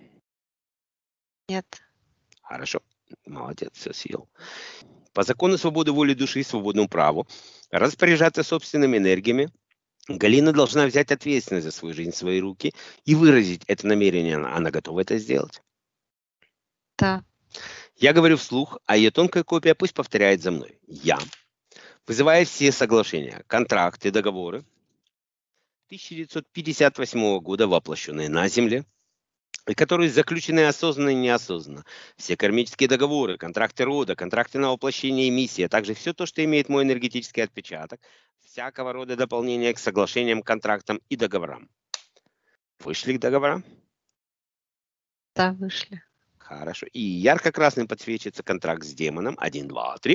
Нет. Хорошо. Молодец, все съел. По закону свободы воли души и свободному праву распоряжаться собственными энергиями, Галина должна взять ответственность за свою жизнь в свои руки и выразить это намерение. Она, она готова это сделать. Да. Я говорю вслух, а ее тонкая копия пусть повторяет за мной. Я, вызывая все соглашения, контракты, договоры тысяча девятьсот пятьдесят восьмого года, воплощенные на Земле, и которые заключены осознанно и неосознанно. Все кармические договоры, контракты рода, контракты на воплощение и миссии, а также все то, что имеет мой энергетический отпечаток, всякого рода дополнения к соглашениям, контрактам и договорам. Вышли к договорам? Да, вышли. Хорошо. И ярко-красным подсвечивается контракт с демоном. Один, два, три.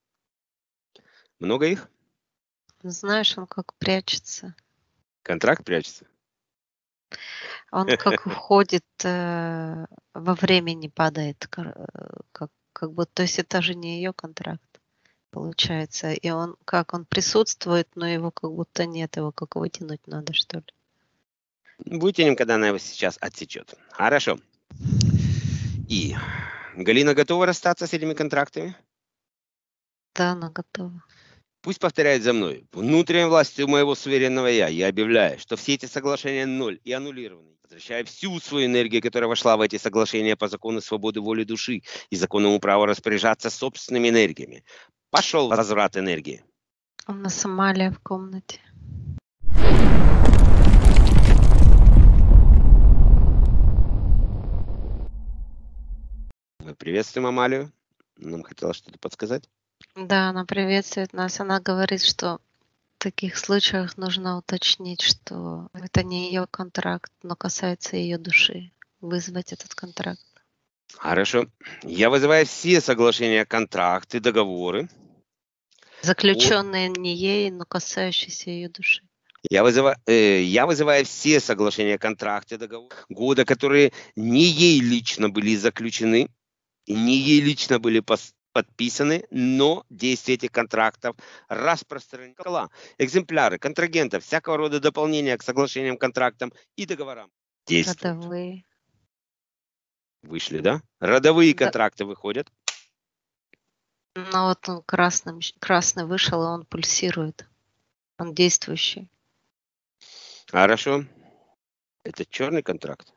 Много их? Знаешь, он как прячется. Контракт прячется? Он как уходит э, во времени, падает. кор- э, Как, как будто, то есть это же не ее контракт, получается. И он, как он присутствует, но его как будто нет, его как вытянуть надо, что ли. Вытянем, когда она его сейчас отсечет. Хорошо. И Галина готова расстаться с этими контрактами? Да, она готова. Пусть повторяет за мной. Внутренней властью моего суверенного я я объявляю, что все эти соглашения ноль и аннулированы. Возвращаю всю свою энергию, которая вошла в эти соглашения по закону свободы воли души и законному праву распоряжаться собственными энергиями. Пошел возврат энергии. У нас Амалия в комнате. Мы приветствуем Амалию. Нам хотела что-то подсказать. Да, она приветствует нас. Она говорит, что в таких случаях нужно уточнить, что это не ее контракт, но касается ее души. Вызвать этот контракт. Хорошо. Я вызываю все соглашения, контракты, договоры. Заключенные не ей, но касающиеся ее души. Я вызываю, э, я вызываю все соглашения, контракты, договоры года, которые не ей лично были заключены, и не ей лично были пос- подписаны, но действие этих контрактов распространено. Экземпляры контрагентов, всякого рода дополнения к соглашениям, контрактам и договорам действуют. Родовые. Вышли, да? Родовые Да. контракты выходят. Ну вот он красным, красный вышел, и он пульсирует. Он действующий. Хорошо. Это черный контракт.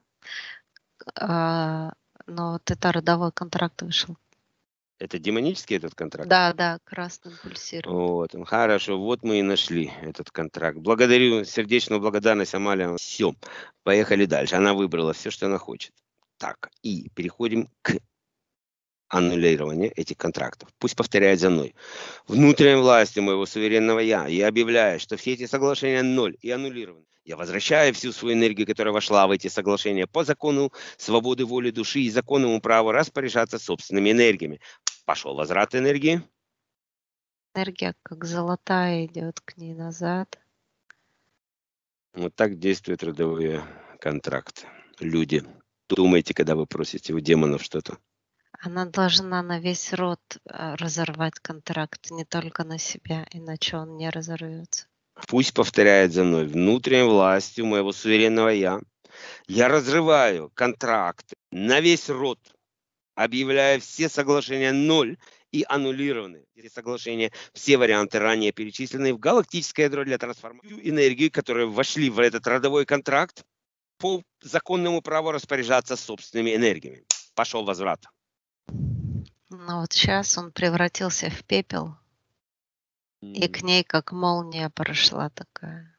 А, но вот это родовой контракт вышел. Это демонический этот контракт? Да, да, красным пульсирует. Вот, хорошо, вот мы и нашли этот контракт. Благодарю, сердечную благодарность, Амалия. Все, поехали дальше. Она выбрала все, что она хочет. Так, и переходим к аннулированию этих контрактов. Пусть повторяет за мной. Внутренней властью моего суверенного Я я объявляю, что все эти соглашения ноль и аннулированы. Я возвращаю всю свою энергию, которая вошла в эти соглашения по закону свободы воли души и законному праву распоряжаться собственными энергиями. Пошел возврат энергии. Энергия как золотая идет к ней назад. Вот так действуют родовые контракты. Люди, думайте, когда вы просите у демонов что-то. Она должна на весь род разорвать контракт, не только на себя, иначе он не разорвется. Пусть повторяет за мной. Внутренней властью моего суверенного Я я разрываю контракты на весь род, объявляя все соглашения ноль и аннулированы. Эти соглашения, все варианты ранее перечисленные в галактическое ядро для трансформации энергии, которые вошли в этот родовой контракт, по законному праву распоряжаться собственными энергиями. Пошел возврат. Но вот сейчас он превратился в пепел, mm. и к ней как молния прошла такая.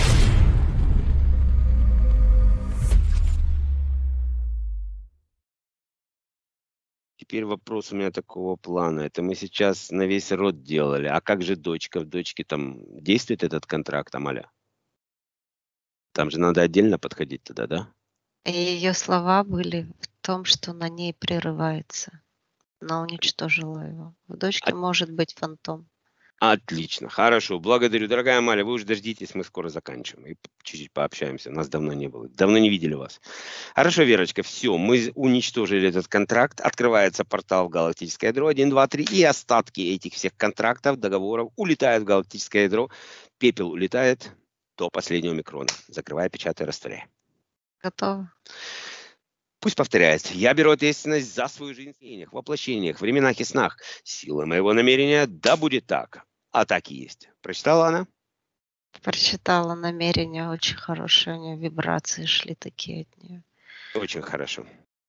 Теперь вопрос у меня такого плана. Это мы сейчас на весь род делали. А как же дочка? В дочке там действует этот контракт, Амаля? Там же надо отдельно подходить туда, да? И ее слова были в том, что на ней прерывается. Она уничтожила его. В дочке а... может быть фантом. Отлично, хорошо, благодарю. Дорогая Амаля, вы уже дождитесь, мы скоро заканчиваем. И чуть-чуть пообщаемся, нас давно не было. Давно не видели вас. Хорошо, Верочка, все, мы уничтожили этот контракт. Открывается портал в галактическое ядро один, два, три. И остатки этих всех контрактов, договоров улетают в галактическое ядро. Пепел улетает до последнего микрона. Закрывая, печатай, растворяй. Готово. Пусть повторяется. Я беру ответственность за свою жизнь в тенях, воплощениях, временах и снах. Сила моего намерения, да будет так. А так и есть. Прочитала она? Прочитала намерения, очень хорошие у нее вибрации шли такие от нее. Очень хорошо.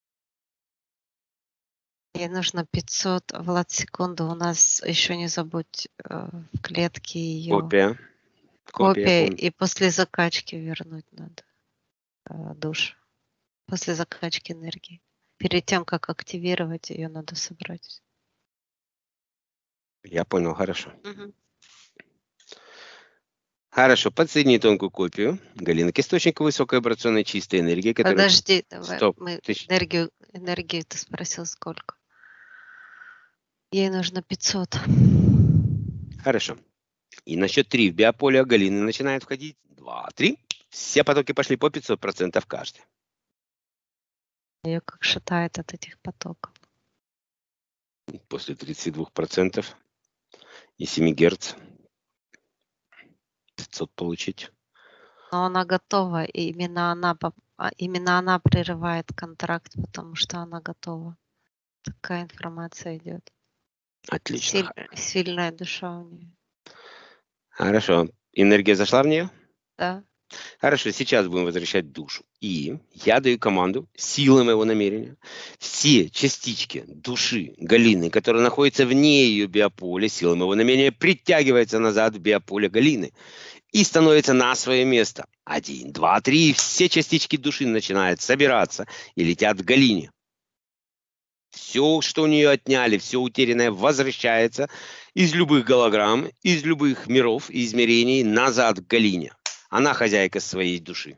Ей нужно пятьсот влад секунду. У нас еще не забудь в клетке ее. Копия. Копия. Копия и после закачки вернуть надо душу. После закачки энергии. Перед тем, как активировать ее, надо собрать. Я понял, хорошо. Угу. Хорошо, подсоедини тонкую копию, Галина, к источнику высоковибрационной чистой энергии. Которая... Подожди, давай. Стоп. Мы Ты... энергию, энергию ты спросил сколько? Ей нужно пятьсот. Хорошо. И на счет три в биополе Галины начинает входить. Два, три. Все потоки пошли по пятьсот процентов каждый. Ее как шатает от этих потоков. После тридцати двух процентов и семи герц пятьсот получить. Но она готова, и именно она, именно она прерывает контракт, потому что она готова. Такая информация идет. Отлично. Силь, сильная душа у нее. Хорошо. Энергия зашла в нее? Да. Хорошо, сейчас будем возвращать душу. И я даю команду силой моего намерения. Все частички души Галины, которые находятся вне ее биополя, силой моего намерения притягиваются назад в биополе Галины и становятся на свое место. Один, два, три. И все частички души начинают собираться и летят к Галине. Все, что у нее отняли, все утерянное возвращается из любых голограмм, из любых миров и измерений назад к Галине. Она хозяйка своей души.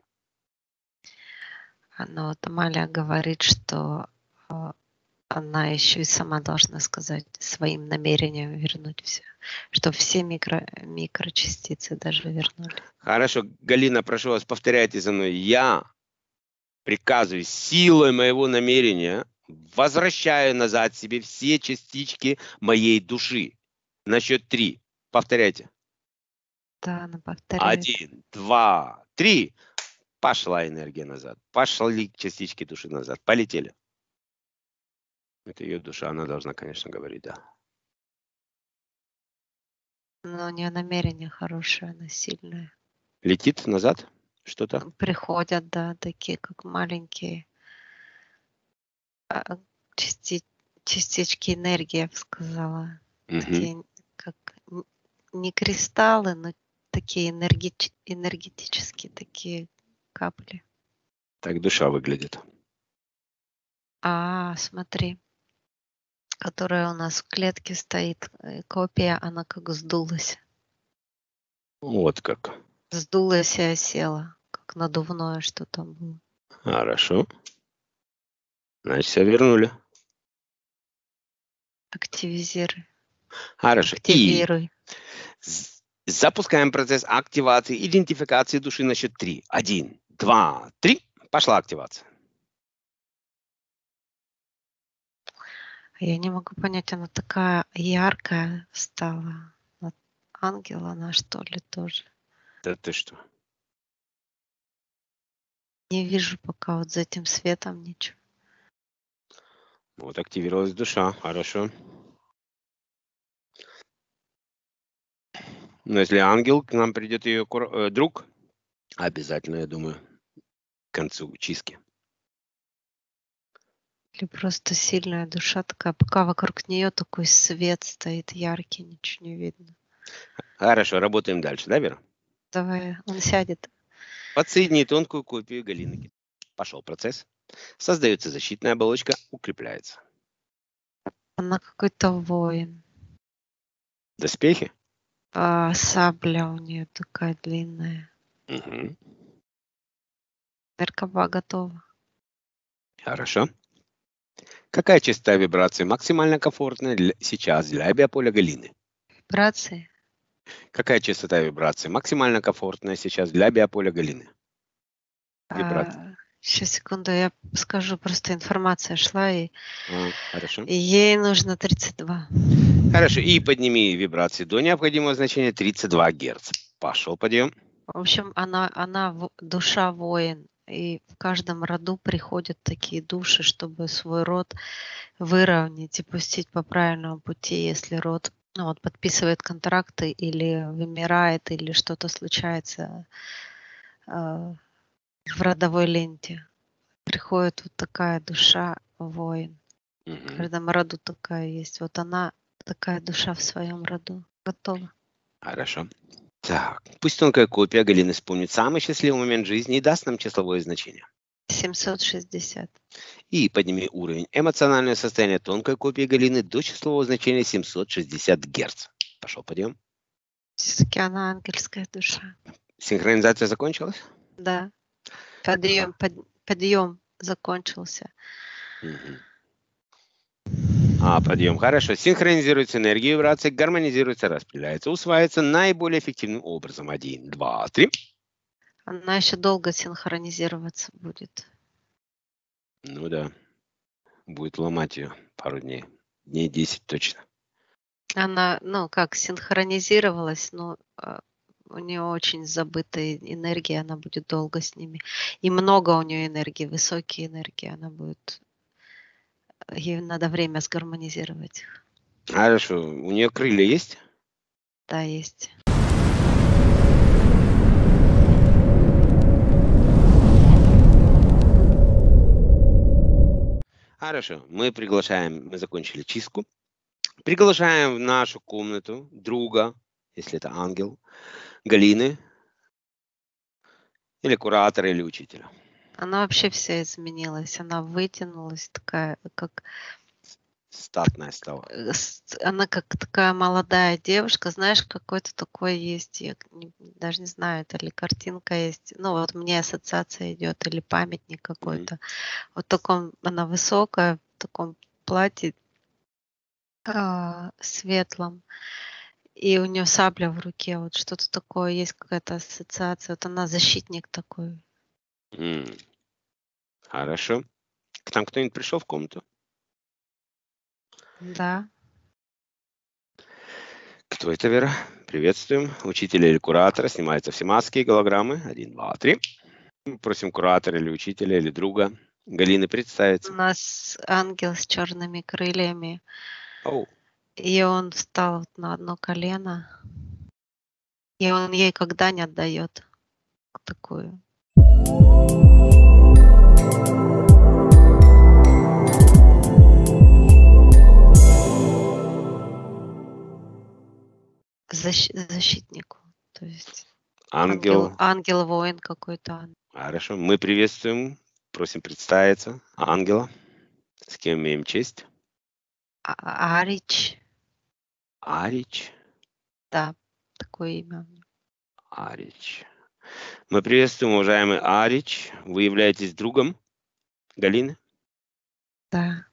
Но вот Амалия говорит, что она еще и сама должна сказать своим намерением вернуть все, чтобы все микро, микрочастицы даже вернули. Хорошо, Галина, прошу вас, повторяйте за мной. Я приказываю силой моего намерения Возвращаю назад себе все частички моей души. На счет три. Повторяйте. Да, она повторяет. Один, два, три. Пошла энергия назад. Пошли частички души назад. Полетели. Это ее душа, она должна, конечно, говорить, да. Но у нее намерение хорошее, она сильная. Летит назад что-то? Приходят, да, такие как маленькие а, части, частички энергии, я бы сказала. Мгм. Такие как н- не кристаллы, но такие энергети- энергетические такие капли. Так душа выглядит. А, смотри, которая у нас в клетке стоит, э, копия, она как сдулась. Вот как. Сдулась и осела, как надувное что там было. Хорошо. Значит, все вернули. Активизируй. Хорошо. И Активируй. з- запускаем процесс активации, идентификации души на счет три. Один, два, три. Пошла активация. Я не могу понять, она такая яркая стала. Вот ангел она, что ли, тоже. Да ты что? Не вижу пока вот за этим светом ничего. Вот активировалась душа. Хорошо. Но если ангел, к нам придет ее кур- э, друг, обязательно, я думаю, к концу чистки. Или просто сильная душа такая, пока вокруг нее такой свет стоит яркий, ничего не видно. Хорошо, работаем дальше, да, Вера? Давай, он сядет. Подсоедини тонкую копию Галины. Пошел процесс. Создается защитная оболочка, укрепляется. Она какой-то воин. Доспехи? А сабля у нее такая длинная. Угу. Меркаба готова. Хорошо. Какая частота вибрации максимально комфортная для, сейчас для биополя Галины? Вибрации. Какая частота вибрации максимально комфортная сейчас для биополя Галины? Вибрация. А, сейчас, секунду, я скажу, просто информация шла, и, А, хорошо. и ей нужно тридцать два. Хорошо. И подними вибрации до необходимого значения тридцать два Гц. Пошел подъем. В общем, она, она в- душа воин, и в каждом роду приходят такие души, чтобы свой род выровнять и пустить по правильному пути, если род ну, вот, подписывает контракты или вымирает, или что-то случается э, в родовой ленте. Приходит вот такая душа воин. В Угу. каждом роду такая есть. Вот она такая душа в своем роду. Готова. Хорошо. Так, пусть тонкая копия Галины вспомнит самый счастливый момент жизни и даст нам числовое значение. семьсот шестьдесят. И подними уровень эмоционального состояния тонкой копии Галины до числового значения семьсот шестьдесят Гц. Пошел подъем. Все-таки она ангельская душа. Синхронизация закончилась? Да. Подъем, под, подъем закончился. Мгм. А, подъем. Хорошо. Синхронизируется энергия, вибрация, гармонизируется, распределяется, усваивается наиболее эффективным образом. Один, два, три. Она еще долго синхронизироваться будет. Ну да. Будет ломать ее пару дней. Дней десять точно. Она, ну, как синхронизировалась, но а, у нее очень забытая энергия, она будет долго с ними. И много у нее энергии, высокие энергии, она будет. Ей надо время сгармонизировать их. Хорошо. У нее крылья есть? Да, есть. Хорошо. Мы приглашаем, мы закончили чистку. Приглашаем в нашу комнату друга, если это ангел, Галины, или куратора, или учителя. Она вообще вся изменилась. Она вытянулась такая, как Статная стала. э, с- она как такая молодая девушка, знаешь, какой-то такой есть, я не- даже не знаю, это ли картинка есть, ну вот мне ассоциация идет, или памятник Мгм. какой-то. Вот таком, она высокая, в таком платье а, светлом, и у нее сабля в руке, вот что-то такое, есть какая-то ассоциация, вот она защитник такой. М, Хорошо. К нам кто-нибудь пришел в комнату? Да. Кто это, Вера? Приветствуем. Учителя или куратора. Снимаются все маски и голограммы. Один, два, три. Просим куратора или учителя или друга Галины У представиться. нас ангел с черными крыльями, Оу. и он встал вот на одно колено, и он ей когда не отдает такую. Защ- защитнику, то есть Ангел. ангел, ангел-воин какой-то. Хорошо. Мы приветствуем. Просим представиться. Ангела. С кем имеем честь? А- Арич, Арич. да, такое имя. Арич. Мы приветствуем, уважаемый Арич. Вы являетесь другом Галины? Да,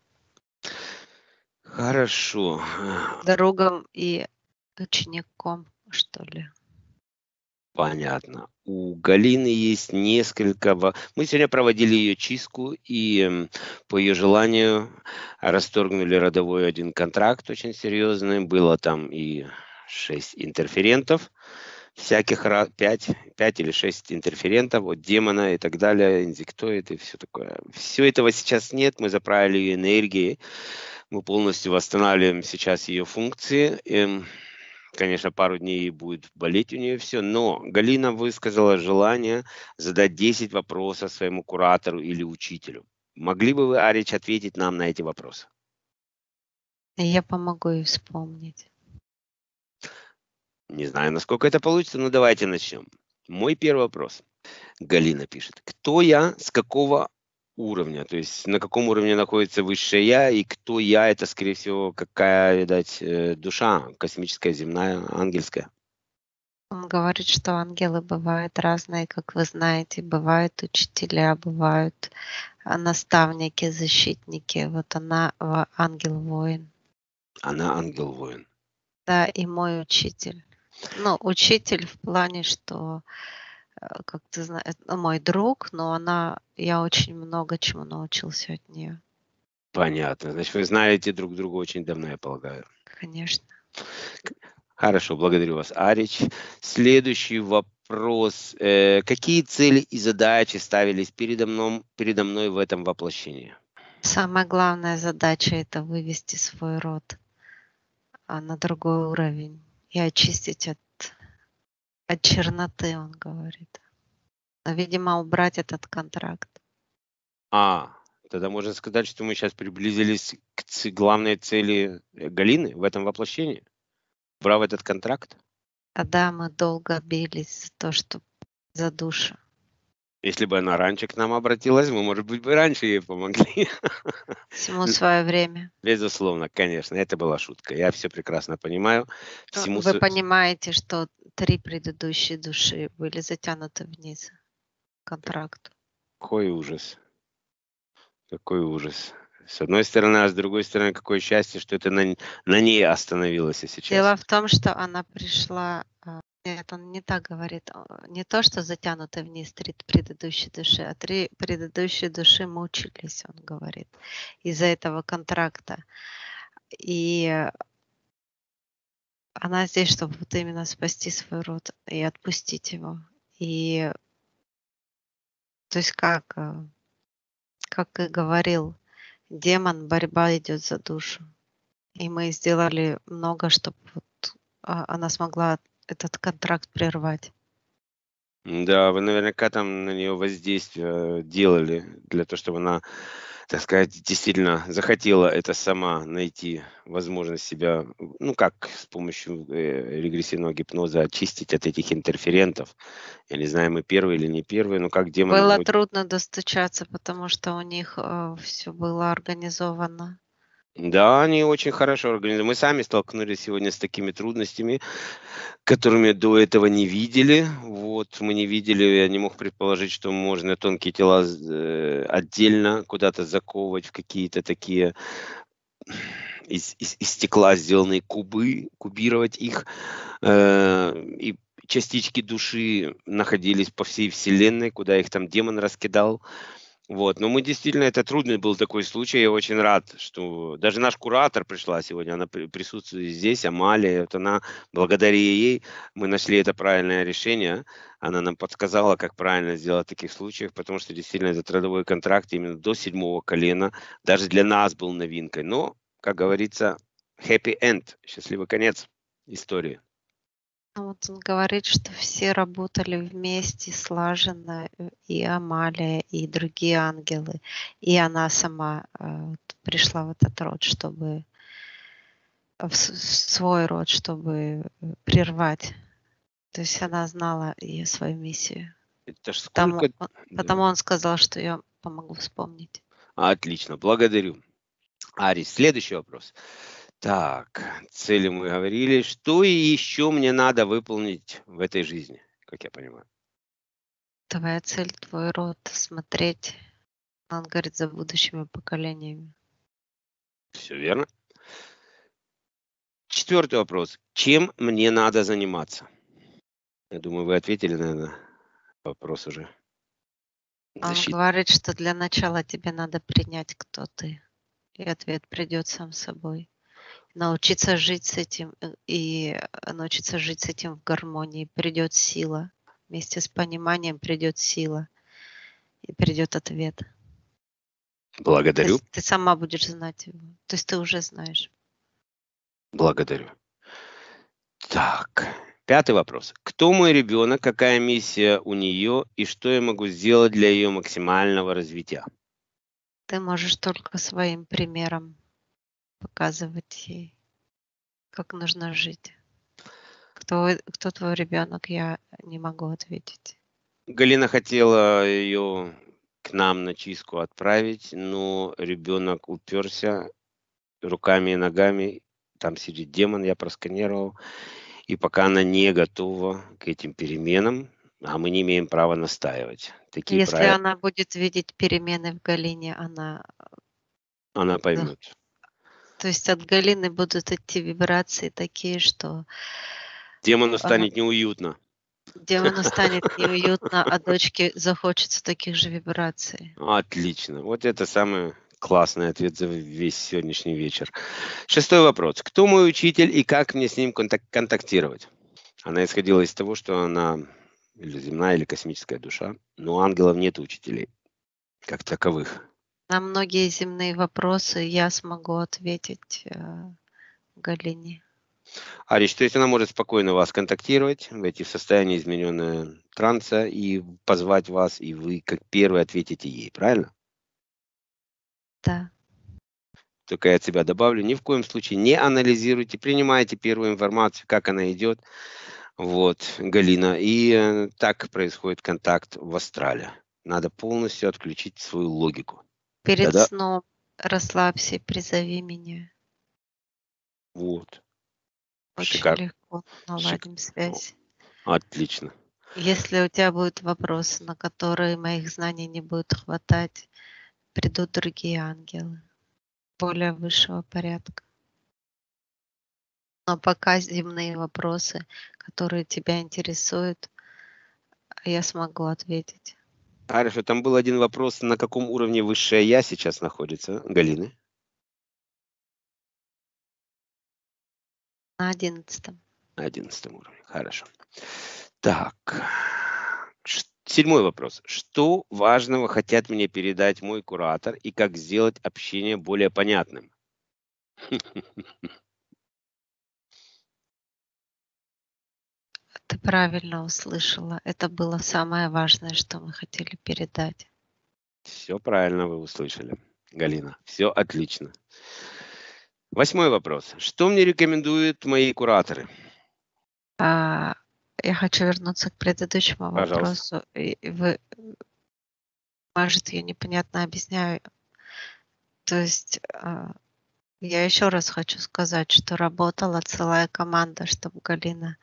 Хорошо. другом и учеником, что ли. Понятно. У Галины есть несколько... во- Мы сегодня проводили ее чистку, и м, по ее желанию расторгнули родовой один контракт очень серьезный. Было там и шесть интерферентов, всяких ра- пять, пять или шесть интерферентов, вот демона и так далее, инсектоид и все такое. Все этого сейчас нет, мы заправили ее энергией, мы полностью восстанавливаем сейчас ее функции. Эм, Конечно, пару дней будет болеть у нее все, но Галина высказала желание задать десять вопросов своему куратору или учителю. Могли бы вы, Арич, ответить нам на эти вопросы? И я помогу ей вспомнить. Не знаю, насколько это получится, но давайте начнем. Мой первый вопрос. Галина пишет. Кто я, с какого уровня? То есть на каком уровне находится высшее я, и кто я, это, скорее всего, какая, видать, э, душа, космическая, земная, ангельская. Он говорит, что ангелы бывают разные, как вы знаете. Бывают учителя, бывают а, наставники, защитники. Вот она а, ангел-воин. Она ангел-воин. Да, и мой учитель. Ну, учитель в плане, что, э, как ты знаешь, мой друг, но она, я очень много чему научился от нее, Понятно. Значит, вы знаете друг друга очень давно, я полагаю. конечно. Хорошо, благодарю вас, Арич. Следующий вопрос. Э, какие цели и задачи ставились передо мной, передо мной в этом воплощении? Самая главная задача — это вывести свой род а, на другой уровень и очистить от, от черноты, он говорит. Но, видимо, убрать этот контракт. А, тогда можно сказать, что мы сейчас приблизились к ц- главной цели э, Галины в этом воплощении, брав этот контракт. А да, мы долго бились за то, что за душу. Если бы она раньше к нам обратилась, мы, может быть, бы раньше ей помогли. Всему свое время. Безусловно, конечно, это была шутка. Я все прекрасно понимаю. Э, Всему Вы с- понимаете, что три предыдущие души были затянуты вниз к контракту. Какой ужас. Какой ужас. С одной стороны, а с другой стороны, какое счастье, что это на, на ней остановилось сейчас. Дело в том, что она пришла... а, Нет, он не так говорит. а, Не то, что затянуты вниз три предыдущие души, а три предыдущие души мучились, он говорит, из-за этого контракта. И э, она здесь, чтобы вот именно спасти свой род и отпустить его. И то есть как, э, как и говорил демон, борьба идет за душу. И мы сделали много, чтобы вот, а, она смогла этот контракт прервать. Да, вы наверняка там на нее воздействие делали для того, чтобы она, так сказать, действительно захотела это сама найти возможность себя, ну как с помощью э, регрессивного гипноза очистить от этих интерферентов. Я не знаю, мы первые или не первые, но как демон Было вроде- трудно достучаться, потому что у них все было организовано. Да, они очень хорошо организованы. Мы сами столкнулись сегодня с такими трудностями, которыми до этого не видели. Вот, мы не видели, я не мог предположить, что можно тонкие тела э, отдельно куда-то заковывать в какие-то такие из, из, из стекла сделанные кубы, кубировать их. Э, и частички души находились по всей вселенной, куда их там демон раскидал. Вот, но мы действительно, это трудный был такой случай. Я очень рад, что даже наш куратор пришла сегодня, она при- присутствует здесь, Амалия. Вот она, благодаря ей, мы нашли это правильное решение. Она нам подсказала, как правильно сделать в таких случаях, потому что действительно этот трудовой контракт именно до седьмого колена даже для нас был новинкой. Но, как говорится, happy end, счастливый конец истории. Ну, вот он говорит, что все работали вместе слаженно, э, и Амалия, и другие ангелы, и она сама э, вот пришла в этот род, чтобы в с- в свой род, чтобы э, прервать. То есть она знала ее свою миссию. Это ж Потому, сколько... он- Да. потому он сказал, что я помогу вспомнить. Отлично, благодарю. Арис, следующий вопрос. Так, цели мы говорили. Что и еще мне надо выполнить в этой жизни, как я понимаю? Твоя цель, твой род, смотреть, он говорит, за будущими поколениями. Все верно. Четвертый вопрос. Чем мне надо заниматься? Я думаю, вы ответили на этот вопрос уже. Он Защита. говорит, что для начала тебе надо принять, кто ты. И ответ придет сам собой. Научиться жить с этим э, и э, научиться жить с этим в гармонии. Придет сила. Вместе с пониманием придет сила. И придет ответ. То Благодарю. есть ты сама будешь знать его. То есть ты уже знаешь. Благодарю. Так, пятый вопрос. Кто мой ребенок, какая миссия у нее и что я могу сделать для ее максимального развития? Ты можешь только своим примером показывать ей, как нужно жить. Кто, кто твой ребенок, я не могу ответить. Галина хотела ее к нам на чистку отправить, но ребенок уперся руками и ногами. Там сидит демон, я просканировал. И пока она не готова к этим переменам, а мы не имеем права настаивать. Такие Если правила она будет видеть перемены в Галине, она... она да, поймет. то есть от Галины будут идти вибрации такие, что Демону а, станет неуютно. демону станет неуютно, а дочке захочется таких же вибраций. Отлично. Вот это самый классный ответ за весь сегодняшний вечер. Шестой вопрос. Кто мой учитель и как мне с ним контак- контактировать? Она исходила из того, что она или земная, или космическая душа, но у ангелов нет учителей как таковых. На многие земные вопросы я смогу ответить э, Галине. Ариш, то есть она может спокойно вас контактировать, войти в состояние измененное транса и позвать вас, и вы как первый ответите ей, правильно? Да. Только я от себя добавлю, ни в коем случае не анализируйте, принимайте первую информацию, как она идет, вот, Галина, и э, так происходит контакт в астрале. Надо полностью отключить свою логику. Перед Тогда сном расслабься и призови меня. вот, Очень шикарно, легко шик... наладим о, связь. отлично. Если у тебя будут вопросы, на которые моих знаний не будет хватать, придут другие ангелы более высшего порядка. Но пока земные вопросы, которые тебя интересуют, я смогу ответить. Хорошо, там был один вопрос, на каком уровне высшее я сейчас находится, Галины? На одиннадцатом. На одиннадцатом уровне, хорошо. Так, ш- седьмой вопрос. Что важного хотят мне передать мой куратор и как сделать общение более понятным? Ты правильно услышала. Это было самое важное, что мы хотели передать. Все правильно вы услышали, Галина. Все отлично. Восьмой вопрос. Что мне рекомендуют мои кураторы? А, я хочу вернуться к предыдущему Пожалуйста. вопросу. И вы, может, я непонятно объясняю. То есть а, я еще раз хочу сказать, что работала целая команда, чтобы Галина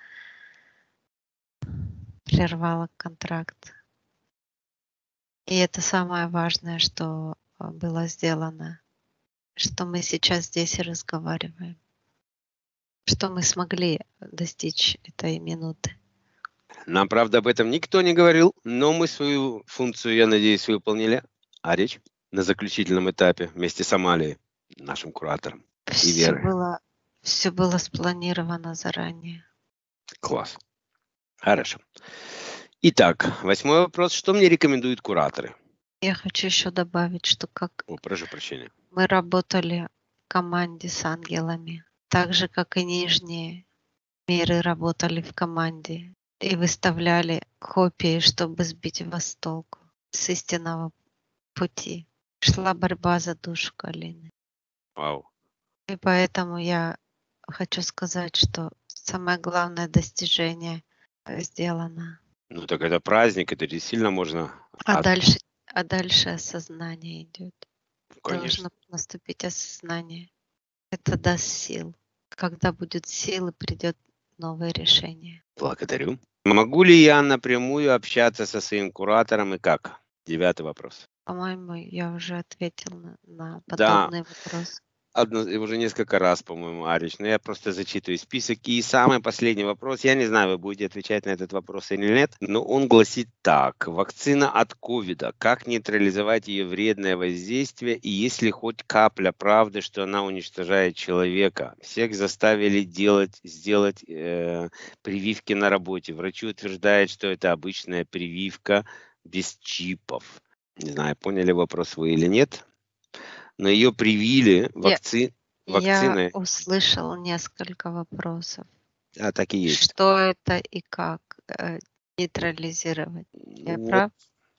прервала контракт. И это самое важное, что а, было сделано, что мы сейчас здесь и разговариваем, что мы смогли достичь этой минуты. Нам, правда, об этом никто не говорил, но мы свою функцию, я надеюсь, выполнили. Арич на заключительном этапе вместе с Амалией, нашим куратором, и Все Верой. было, все было спланировано заранее. Класс. Хорошо. Итак, восьмой вопрос. Что мне рекомендуют кураторы? Я хочу еще добавить, что как О, прошу прощения. мы работали в команде с ангелами, так же, как и нижние миры работали в команде и выставляли копии, чтобы сбить вас с толку, с истинного пути. Шла борьба за душу Галины. Вау. И поэтому я хочу сказать, что самое главное достижение э, сделано. Ну так это праздник, это действительно можно... А от- дальше, а дальше осознание идет. Конечно. Должно наступить осознание. Это даст сил. Когда будет силы, придет новое решение. Благодарю. Могу ли я напрямую общаться со своим куратором и как? Девятый вопрос. По-моему, я уже ответил на, на Да, подобный вопрос. одно, и уже несколько раз, по-моему, Арич, но я просто зачитываю список. И самый последний вопрос, я не знаю, вы будете отвечать на этот вопрос или нет, но он гласит так. Вакцина от ковида. Как нейтрализовать ее вредное воздействие? И есть ли хоть капля правды, что она уничтожает человека? Всех заставили делать, сделать э, прививки на работе. Врачи утверждают, что это обычная прививка без чипов. Не знаю, поняли вопрос вы или нет. Но ее привили вакци... Я вакциной. услышал несколько вопросов. А, так и есть. Что это и как э, нейтрализировать? Я Ну, прав?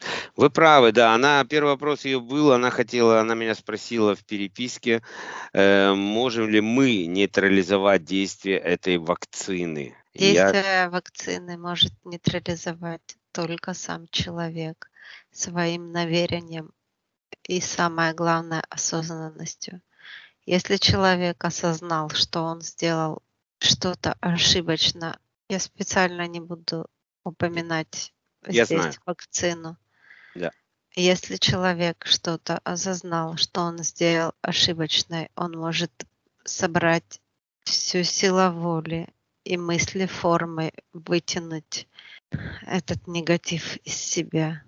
Вы правы, да. Она, первый вопрос ее был, она хотела, она меня спросила в переписке, э, можем ли мы нейтрализовать действие этой вакцины. И я, Действие вакцины может нейтрализовать только сам человек своим намерением и, самое главное, осознанностью. Если человек осознал, что он сделал что-то ошибочно, я специально не буду упоминать я здесь знаю, вакцину. да. Если человек что-то осознал, что он сделал ошибочное, он может собрать всю силу воли и мысли формы, вытянуть этот негатив из себя.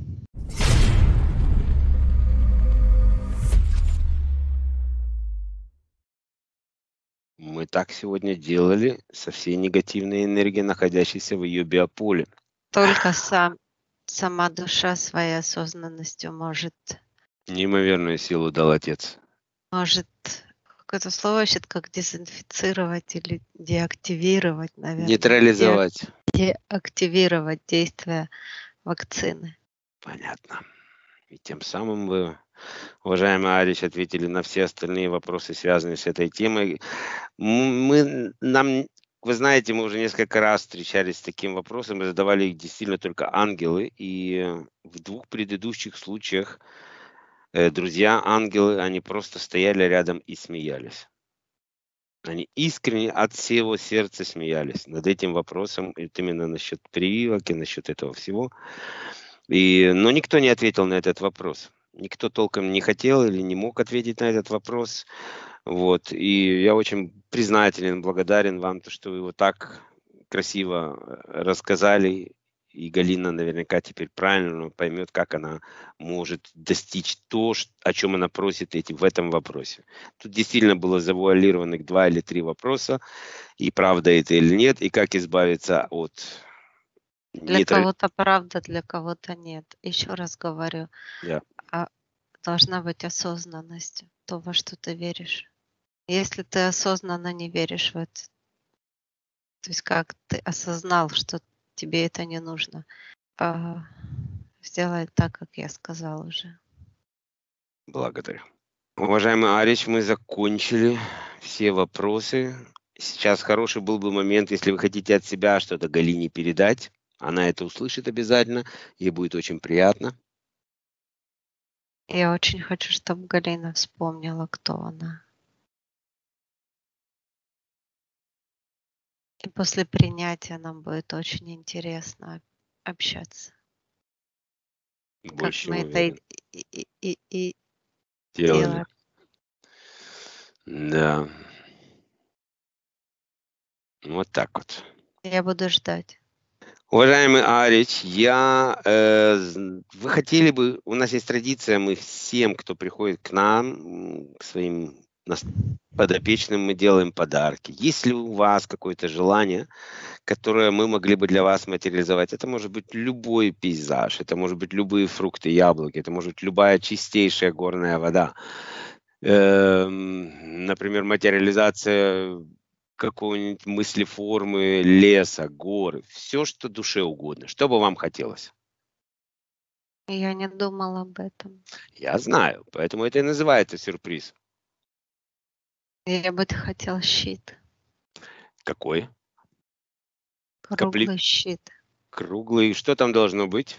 Мы так сегодня делали со всей негативной энергией, находящейся в ее биополе. Только сам, сама душа своей осознанностью может, Неимоверную силу дал Отец. может какое-то слово ищет, как дезинфицировать или деактивировать, наверное. Нейтрализовать. Деактивировать действие вакцины. Понятно. И тем самым вы, уважаемый Арич, ответили на все остальные вопросы, связанные с этой темой. Мы, нам, вы знаете, мы уже несколько раз встречались с таким вопросом и задавали их действительно только ангелы. И в двух предыдущих случаях э, друзья ангелы, они просто стояли рядом и смеялись. Они искренне от всего сердца смеялись над этим вопросом, это именно насчет прививок и насчет этого всего. И, но никто не ответил на этот вопрос. Никто толком не хотел или не мог ответить на этот вопрос. Вот. И я очень признателен, благодарен вам, то, что вы его так красиво э, рассказали. И Галина наверняка теперь правильно поймет, как она может достичь то, ш- о чем она просит эти, в этом вопросе. Тут действительно было завуалированных два или три вопроса, и правда это или нет, и как избавиться от Для нейтра- кого-то правда, для кого-то нет. Еще раз говорю, Да. а должна быть осознанность, то, во что ты веришь. Если ты осознанно не веришь в это, то есть как ты осознал, что тебе это не нужно, а, сделай так, как я сказала уже. Благодарю. Уважаемый Арич, мы закончили все вопросы. Сейчас хороший был бы момент, если вы хотите от себя что-то Галине передать. Она это услышит обязательно, ей будет очень приятно. Я очень хочу, чтобы Галина вспомнила, кто она. И после принятия нам будет очень интересно общаться. Как Больше чем мы это и, уверен. и, и, и- и Делали. делаем. Да. Вот так вот. Я буду ждать. Уважаемый Арич, я, э, з- вы хотели бы, у нас есть традиция, мы всем, кто приходит к нам, м, к своим нас- подопечным, мы делаем подарки. Есть ли у вас какое-то желание, которое мы могли бы для вас материализовать? Это может быть любой пейзаж, это может быть любые фрукты, яблоки, это может быть любая чистейшая горная вода. Эм, Например, материализация какой-нибудь мыслеформы леса, горы, все, что душе угодно. Что бы вам хотелось? Я не думала об этом. Я знаю, поэтому это и называется сюрприз. Я бы хотел щит, Какой? Капли... круглый щит. Круглый. Что там должно быть?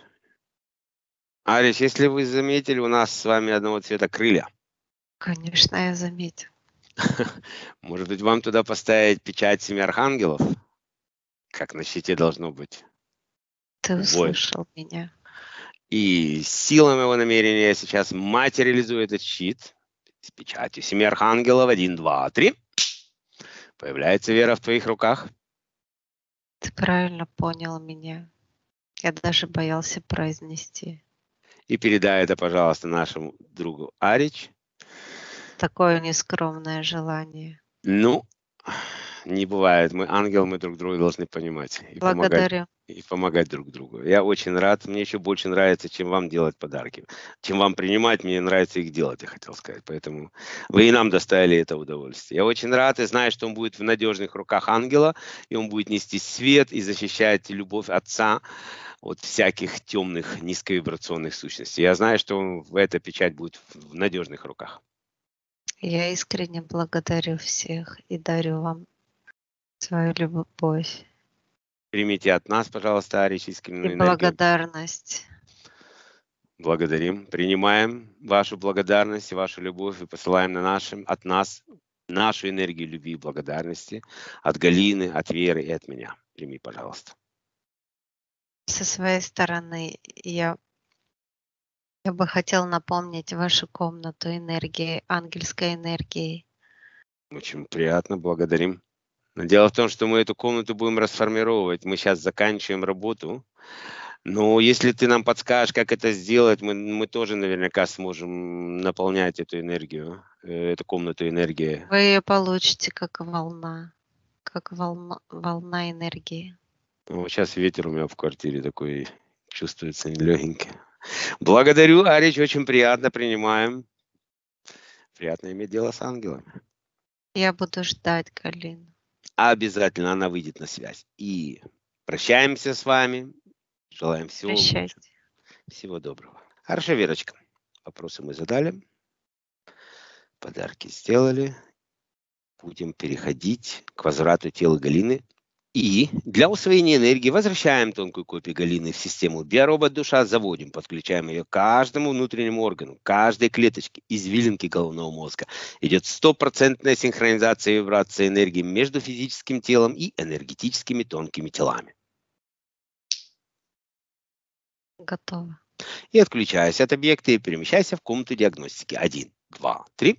Ариш, если вы заметили, у нас с вами одного цвета крылья. Конечно, я заметила. Может быть, вам туда поставить печать семи архангелов? Как на щите должно быть. Ты У воина. услышал меня. И силой моего намерения я сейчас материализую этот щит с печатью семи архангелов. Один, два, три. Появляется вера в твоих руках. Ты правильно понял меня. Я даже боялся произнести. И передай это, пожалуйста, нашему другу Арич. Такое нескромное желание. Ну, не бывает. Мы ангел, мы друг друга должны понимать и помогать, Благодарю. и помогать друг другу. Я очень рад. Мне еще больше нравится, чем вам делать подарки. Чем вам принимать, мне нравится их делать, я хотел сказать. Поэтому вы и нам доставили это удовольствие. Я очень рад и знаю, что он будет в надежных руках ангела, и он будет нести свет и защищать любовь Отца от всяких темных низковибрационных сущностей. Я знаю, что эта печать будет в надежных руках. Я искренне благодарю всех и дарю вам свою любовь Примите от нас, пожалуйста, Арич, и искреннюю энергию. благодарность. Благодарим, принимаем вашу благодарность и вашу любовь и посылаем на нашим, от нас нашу энергию любви и благодарности от Галины, от Веры и от меня. Прими, пожалуйста. Со своей стороны я, я бы хотел напомнить вашу комнату энергии, ангельской энергии. Очень приятно, благодарим. Но дело в том, что мы эту комнату будем расформировать. Мы сейчас заканчиваем работу. Но если ты нам подскажешь, как это сделать, мы, мы тоже наверняка сможем наполнять эту энергию, э, эту комнату энергией. Вы ее получите как волна, как волна, волна энергии. Вот сейчас ветер у меня в квартире такой чувствуется легенький. Благодарю, Арич, очень приятно, принимаем. Приятно иметь дело с ангелами. Я буду ждать Галину. Обязательно она выйдет на связь. И прощаемся с вами. Желаем всего лучшего. Прощайте. Всего доброго. Хорошо, Верочка. Вопросы мы задали. Подарки сделали. Будем переходить к возврату тела Галины. И для усвоения энергии возвращаем тонкую копию Галины в систему биоробот-душа, заводим, подключаем ее к каждому внутреннему органу, каждой клеточке, извилинке головного мозга. Идет стопроцентная синхронизация и вибрация энергии между физическим телом и энергетическими тонкими телами. Готово. И отключайся от объекта и перемещайся в комнату диагностики. Один, два, три.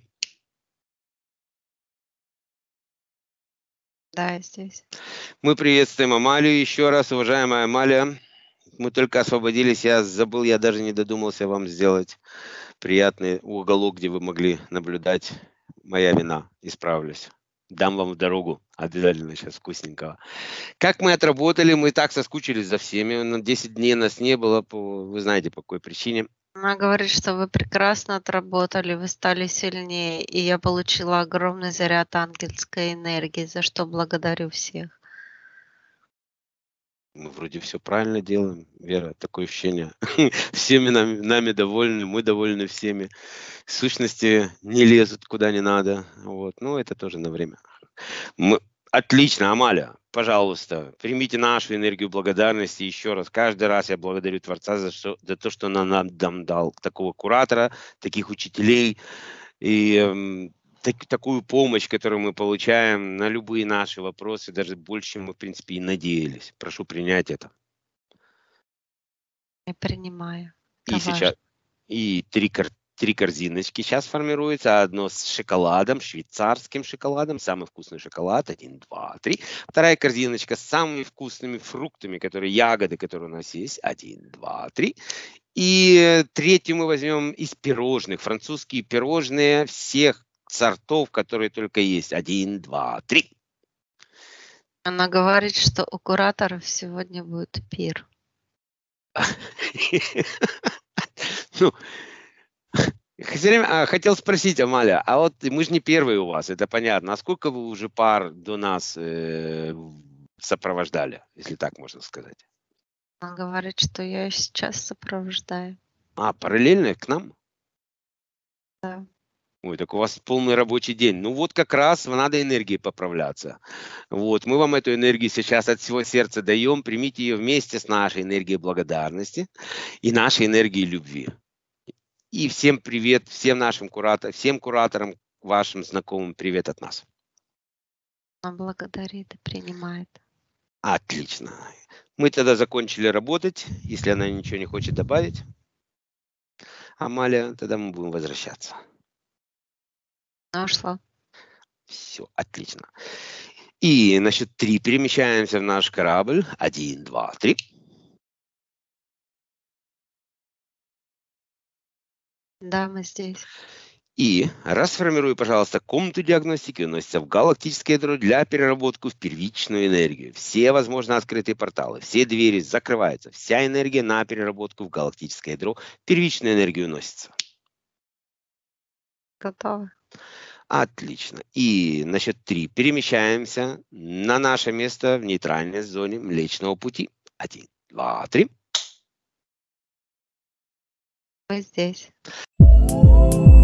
Да, я здесь. Мы приветствуем Амалию еще раз, уважаемая Амалия. Мы только освободились, я забыл, я даже не додумался вам сделать приятный уголок, где вы могли наблюдать. Моя вина, исправлюсь. Дам вам в дорогу обязательно сейчас вкусненького. Как мы отработали, мы так соскучились за всеми. На десять дней нас не было, по, вы знаете, по какой причине. Она говорит, что вы прекрасно отработали, вы стали сильнее, и я получила огромный заряд ангельской энергии, за что благодарю всех. Мы вроде все правильно делаем, Вера, такое ощущение. Всеми нами, нами довольны, мы довольны всеми. Сущности не лезут куда не надо. Вот. Ну, это тоже на время. Мы... Отлично, Амалия, пожалуйста, примите нашу энергию благодарности еще раз. Каждый раз я благодарю Творца за, что, за то, что он нам, нам дал такого куратора, таких учителей и эм, так, такую помощь, которую мы получаем на любые наши вопросы, даже больше, чем мы, в принципе, и надеялись. Прошу принять это. Я принимаю. Это И сейчас важно. и три, кар- три корзиночки сейчас формируется. Одно с шоколадом, швейцарским шоколадом, самый вкусный шоколад, один, два, три. Вторая корзиночка с самыми вкусными фруктами, которые, ягоды, которые у нас есть, один, два, три. И третью мы возьмем из пирожных, французские пирожные всех сортов, которые только есть, один, два, три. Она говорит, что у кураторов сегодня будет пир. Ну, хотел спросить, Амалия, а вот мы же не первые у вас, это понятно. А сколько вы уже пар до нас э, сопровождали, если так можно сказать? Она говорит, что я ее сейчас сопровождаю. А, параллельно к нам? Да. Ой, так у вас полный рабочий день. Ну вот как раз надо энергией поправляться. Вот, мы вам эту энергию сейчас от всего сердца даем. Примите ее вместе с нашей энергией благодарности и нашей энергией любви. И всем привет, всем нашим кураторам, всем кураторам, вашим знакомым привет от нас. Она благодарит и принимает. Отлично. Мы тогда закончили работать. Если она ничего не хочет добавить, Амалия, тогда мы будем возвращаться. Она ушла. Все, отлично. И на счет три перемещаемся в наш корабль. Один, два, три. Да, мы здесь. И расформируй, пожалуйста, комнату диагностики, уносится в галактическое ядро для переработки в первичную энергию. Все возможно открытые порталы, все двери закрываются, вся энергия на переработку в галактическое ядро, первичную энергию уносится. Готово. Отлично. И на счет три перемещаемся на наше место в нейтральной зоне Млечного Пути. Один, два, три. Мы здесь.